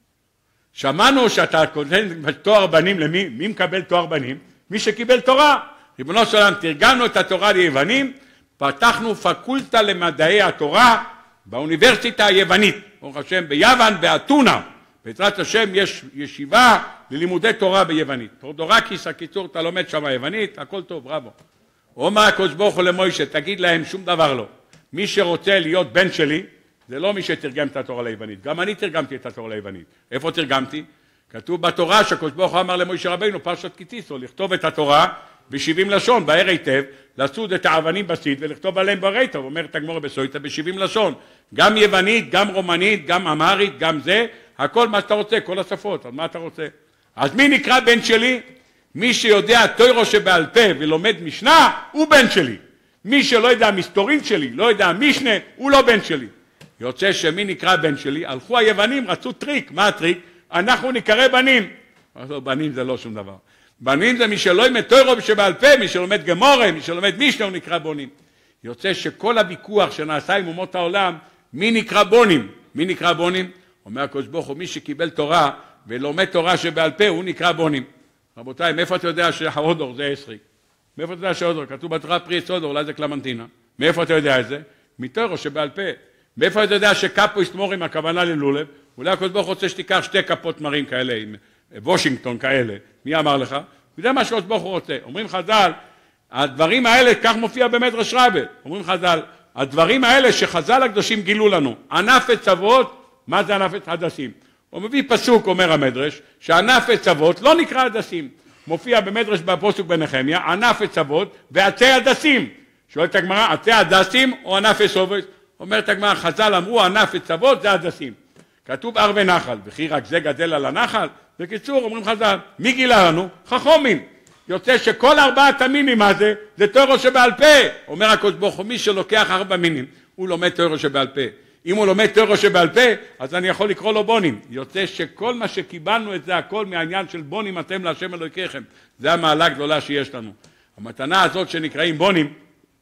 שמענו שאתה נותן תואר בנים למי? מי מקבל תואר בנים? מי שקיבל תורה. ריבונו של עולם, תרגמנו את התורה ליוונים, פתחנו פקולטה למדעי התורה באוניברסיטה היוונית. ברוך השם, ביוון, באתונה. בעזרת השם יש ישיבה ללימודי תורה ביוונית. פרודורקיס, הקיצור, אתה לומד שם היוונית, הכל טוב, בראבו. אומר הקדוש ברוך הוא למוישה, תגיד להם שום דבר לא. מי שרוצה להיות בן שלי, זה לא מי שתרגם את התורה ליוונית. גם אני תרגמתי את התורה ליוונית. איפה תרגמתי? כתוב בתורה שהקדוש ברוך הוא אמר למוישה רבינו, פרשת כי תישא, לכתוב את התורה ב-70 לשון, בהר היטב, לצוד את האבנים בסיד ולכתוב עליהם ברייתא, אומרת הגמרא בסויטא ב-70 לשון. גם יוונית, גם רומנית, גם אמהרית, גם זה, הכל מה שאתה רוצה, כל השפות, אז מה אתה רוצה? אז מי נקרא בן שלי? מי שיודע תורה שבעל פה ולומד משנה, הוא בן שלי. מי שלא יודע מסתורין שלי, לא יודע משנה, הוא לא בן שלי. יוצא שמי נקרא בן שלי? הלכו היוונים, רצו טריק. מה הטריק? אנחנו נקרא בנים. בנים זה לא שום דבר. בנים זה מי שלא לומד תורה שבעל פה, מי שלומד גמורה, מי שלומד משנה, הוא נקרא בונים. יוצא שכל הוויכוח שנעשה עם אומות העולם, מי נקרא בונים? מי נקרא בונים? אומר הקדוש ברוך הוא, מי שקיבל תורה ולומד תורה שבעל פה, הוא נקרא בונים. רבותיי, מאיפה אתה יודע שהאודור זה אסריק? מאיפה אתה יודע שהאודור? כתוב בתורה פרי יסודו, אולי זה קלמנטינה. מאיפה אתה יודע את זה? מתורה שבעל פה. מאיפה אתה יודע שקפו יסתמורים הכוונה ללולב? אולי הקדוש ברוך הוא רוצה שתיקח 2 כפות מרים כאלה, עם וושינגטון כאלה. מי אמר לך? וזה מה שהקדוש ברוך הוא רוצה. אומרים חז"ל, הדברים האלה, כך מופיע במדרש רבה. אומרים חז"ל, הדברים האלה שחז"ל הקדושים גילו לנו, ענף עץ אבות, מה זה ענף עץ הדסים? הוא מביא פסוק, אומר המדרש, שענף עץ אבות לא נקרא הדסים. מופיע במדרש בפסוק בנחמיה, ענף עץ אבות ועצי הדסים. שואלת הגמרא, עצי הדסים או ענף עץ אבות? אומרת הגמרא, חז"ל אמרו ענף וצוות זה הדסים. כתוב הר ונחל, וכי רק זה גדל על הנחל? בקיצור, אומרים חז"ל, מי גילה לנו? חכמים. יוצא שכל 4 המינים מה זה תורה שבעל פה. אומר הקדוש ברוך הוא, מי שלוקח 4 מינים, הוא לומד תורה שבעל פה. אם הוא לומד תורה שבעל פה, אז אני יכול לקרוא לו בונים. יוצא שכל מה שקיבלנו את זה הכל מהעניין של בונים אתם להשם אלוהיכם. זה המעלה הגדולה שיש לנו. המתנה הזאת שנקראים בונים,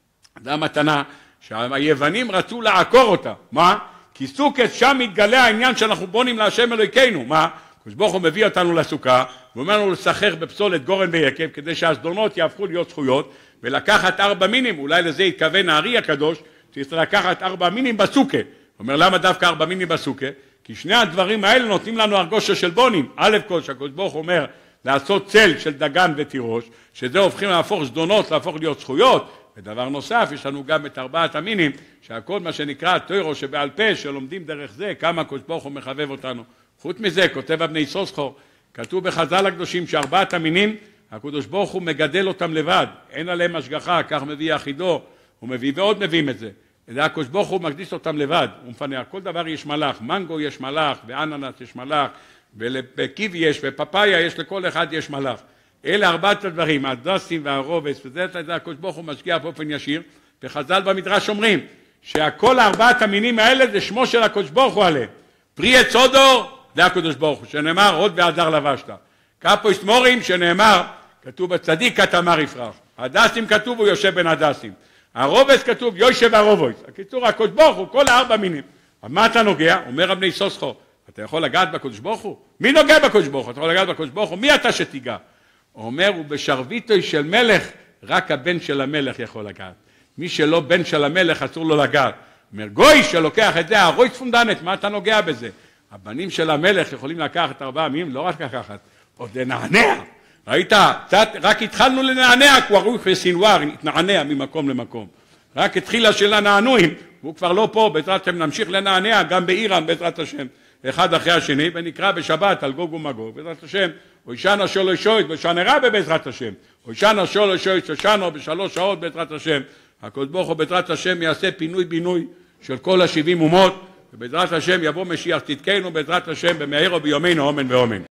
זה המתנה שהיוונים רצו לעקור אותה. מה? כי סוכת שם מתגלה העניין שאנחנו בונים להשם אלוהינו. מה? הקדוש ברוך הוא מביא אותנו לסוכה, ואומר לנו לסחר בפסולת גורן ויקב, כדי שהזדונות יהפכו להיות זכויות, ולקחת 4 מינים, אולי לזה התכוון הארי הקדוש, צריך לקחת 4 מינים בסוכה. אומר, למה דווקא 4 מינים בסוכה? כי שני הדברים האלה נותנים לנו הרגושה של בונים. א' כל שהקדוש ברוך הוא אומר לעשות צל של דגן ותירוש, שזה הופכים להפוך זדונות, להפוך להיות זכויות. ודבר נוסף, יש לנו גם את 4 המינים, שהכל מה שנקרא תורה שבעל פה, שלומדים דרך זה, כמה הקדוש ברוך הוא מחבב אותנו. חוץ מזה, כותב אבני סוסחור, כתוב בחז"ל הקדושים ש4 המינים, הקדוש ברוך הוא מגדל אותם לבד, אין עליהם השגחה, כך מביא יחידו, הוא מביא ועוד מביאים את זה. זה הקדוש ברוך הוא מקדיש אותם לבד, הוא מפנה, כל דבר יש מלאך, מנגו יש מלאך, ואננס יש מלאך, ובקיבי יש, ופפאיה יש, לכל אחד יש מלאך. אלה 4 הדברים, הדסים והרובס, וזה הקדוש ברוך הוא משגיח באופן ישיר, וחז"ל במדרש אומרים, שהכל 4 המינים האלה זה שמו של הקדוש ברוך הוא עליהם. פרי עץ הודו, זה הקדוש ברוך הוא, שנאמר עוד והדר לבשת. כפויס מורים, שנאמר, כתוב בצדיק כתמר יפרח. הדסים כתוב, הוא יושב בין הדסים. הרובס כתוב, יושב הרובויס. הקיצור, הקדוש ברוך הוא, כל 4 מינים. אבל מה אתה נוגע? אומר אבני סוסחור, אתה יכול לגעת בקדוש ברוך הוא? מי נוגע בקדוש ברוך הוא? אתה יכול לגעת בקדוש ברוך הוא? מי אתה שתיגע? הוא אומר, הוא בשרביטוי של מלך, רק הבן של המלך יכול לגעת. מי שלא בן של המלך, אסור לו לגעת. אומר, גוי שלוקח את זה, הרוי צפונדנת, מה אתה נוגע בזה? הבנים של המלך יכולים לקחת 4 מינים, לא רק לקחת, עוד לנענע. ראית, רק התחלנו לנענע, כי הוא הרוח וסינואר, התנענע ממקום למקום. רק התחילה של הנענועים, והוא כבר לא פה, בעזרת השם נמשיך לנענע, גם באיראן, בעזרת השם, אחד אחרי השני, ונקרא בשבת על גוג ומגוג, בעזרת השם, אוישנה שולו שוית, ושנה רבה בעזרת השם, אוישנה שולו שוית, שושנו ב3 שעות בעזרת השם, הקדוש ברוך הוא בעזרת השם יעשה פינוי בינוי של כל 70 אומות, ובעזרת השם יבוא משיח צדקנו בעזרת השם במהרה בימינו אמן ואמן.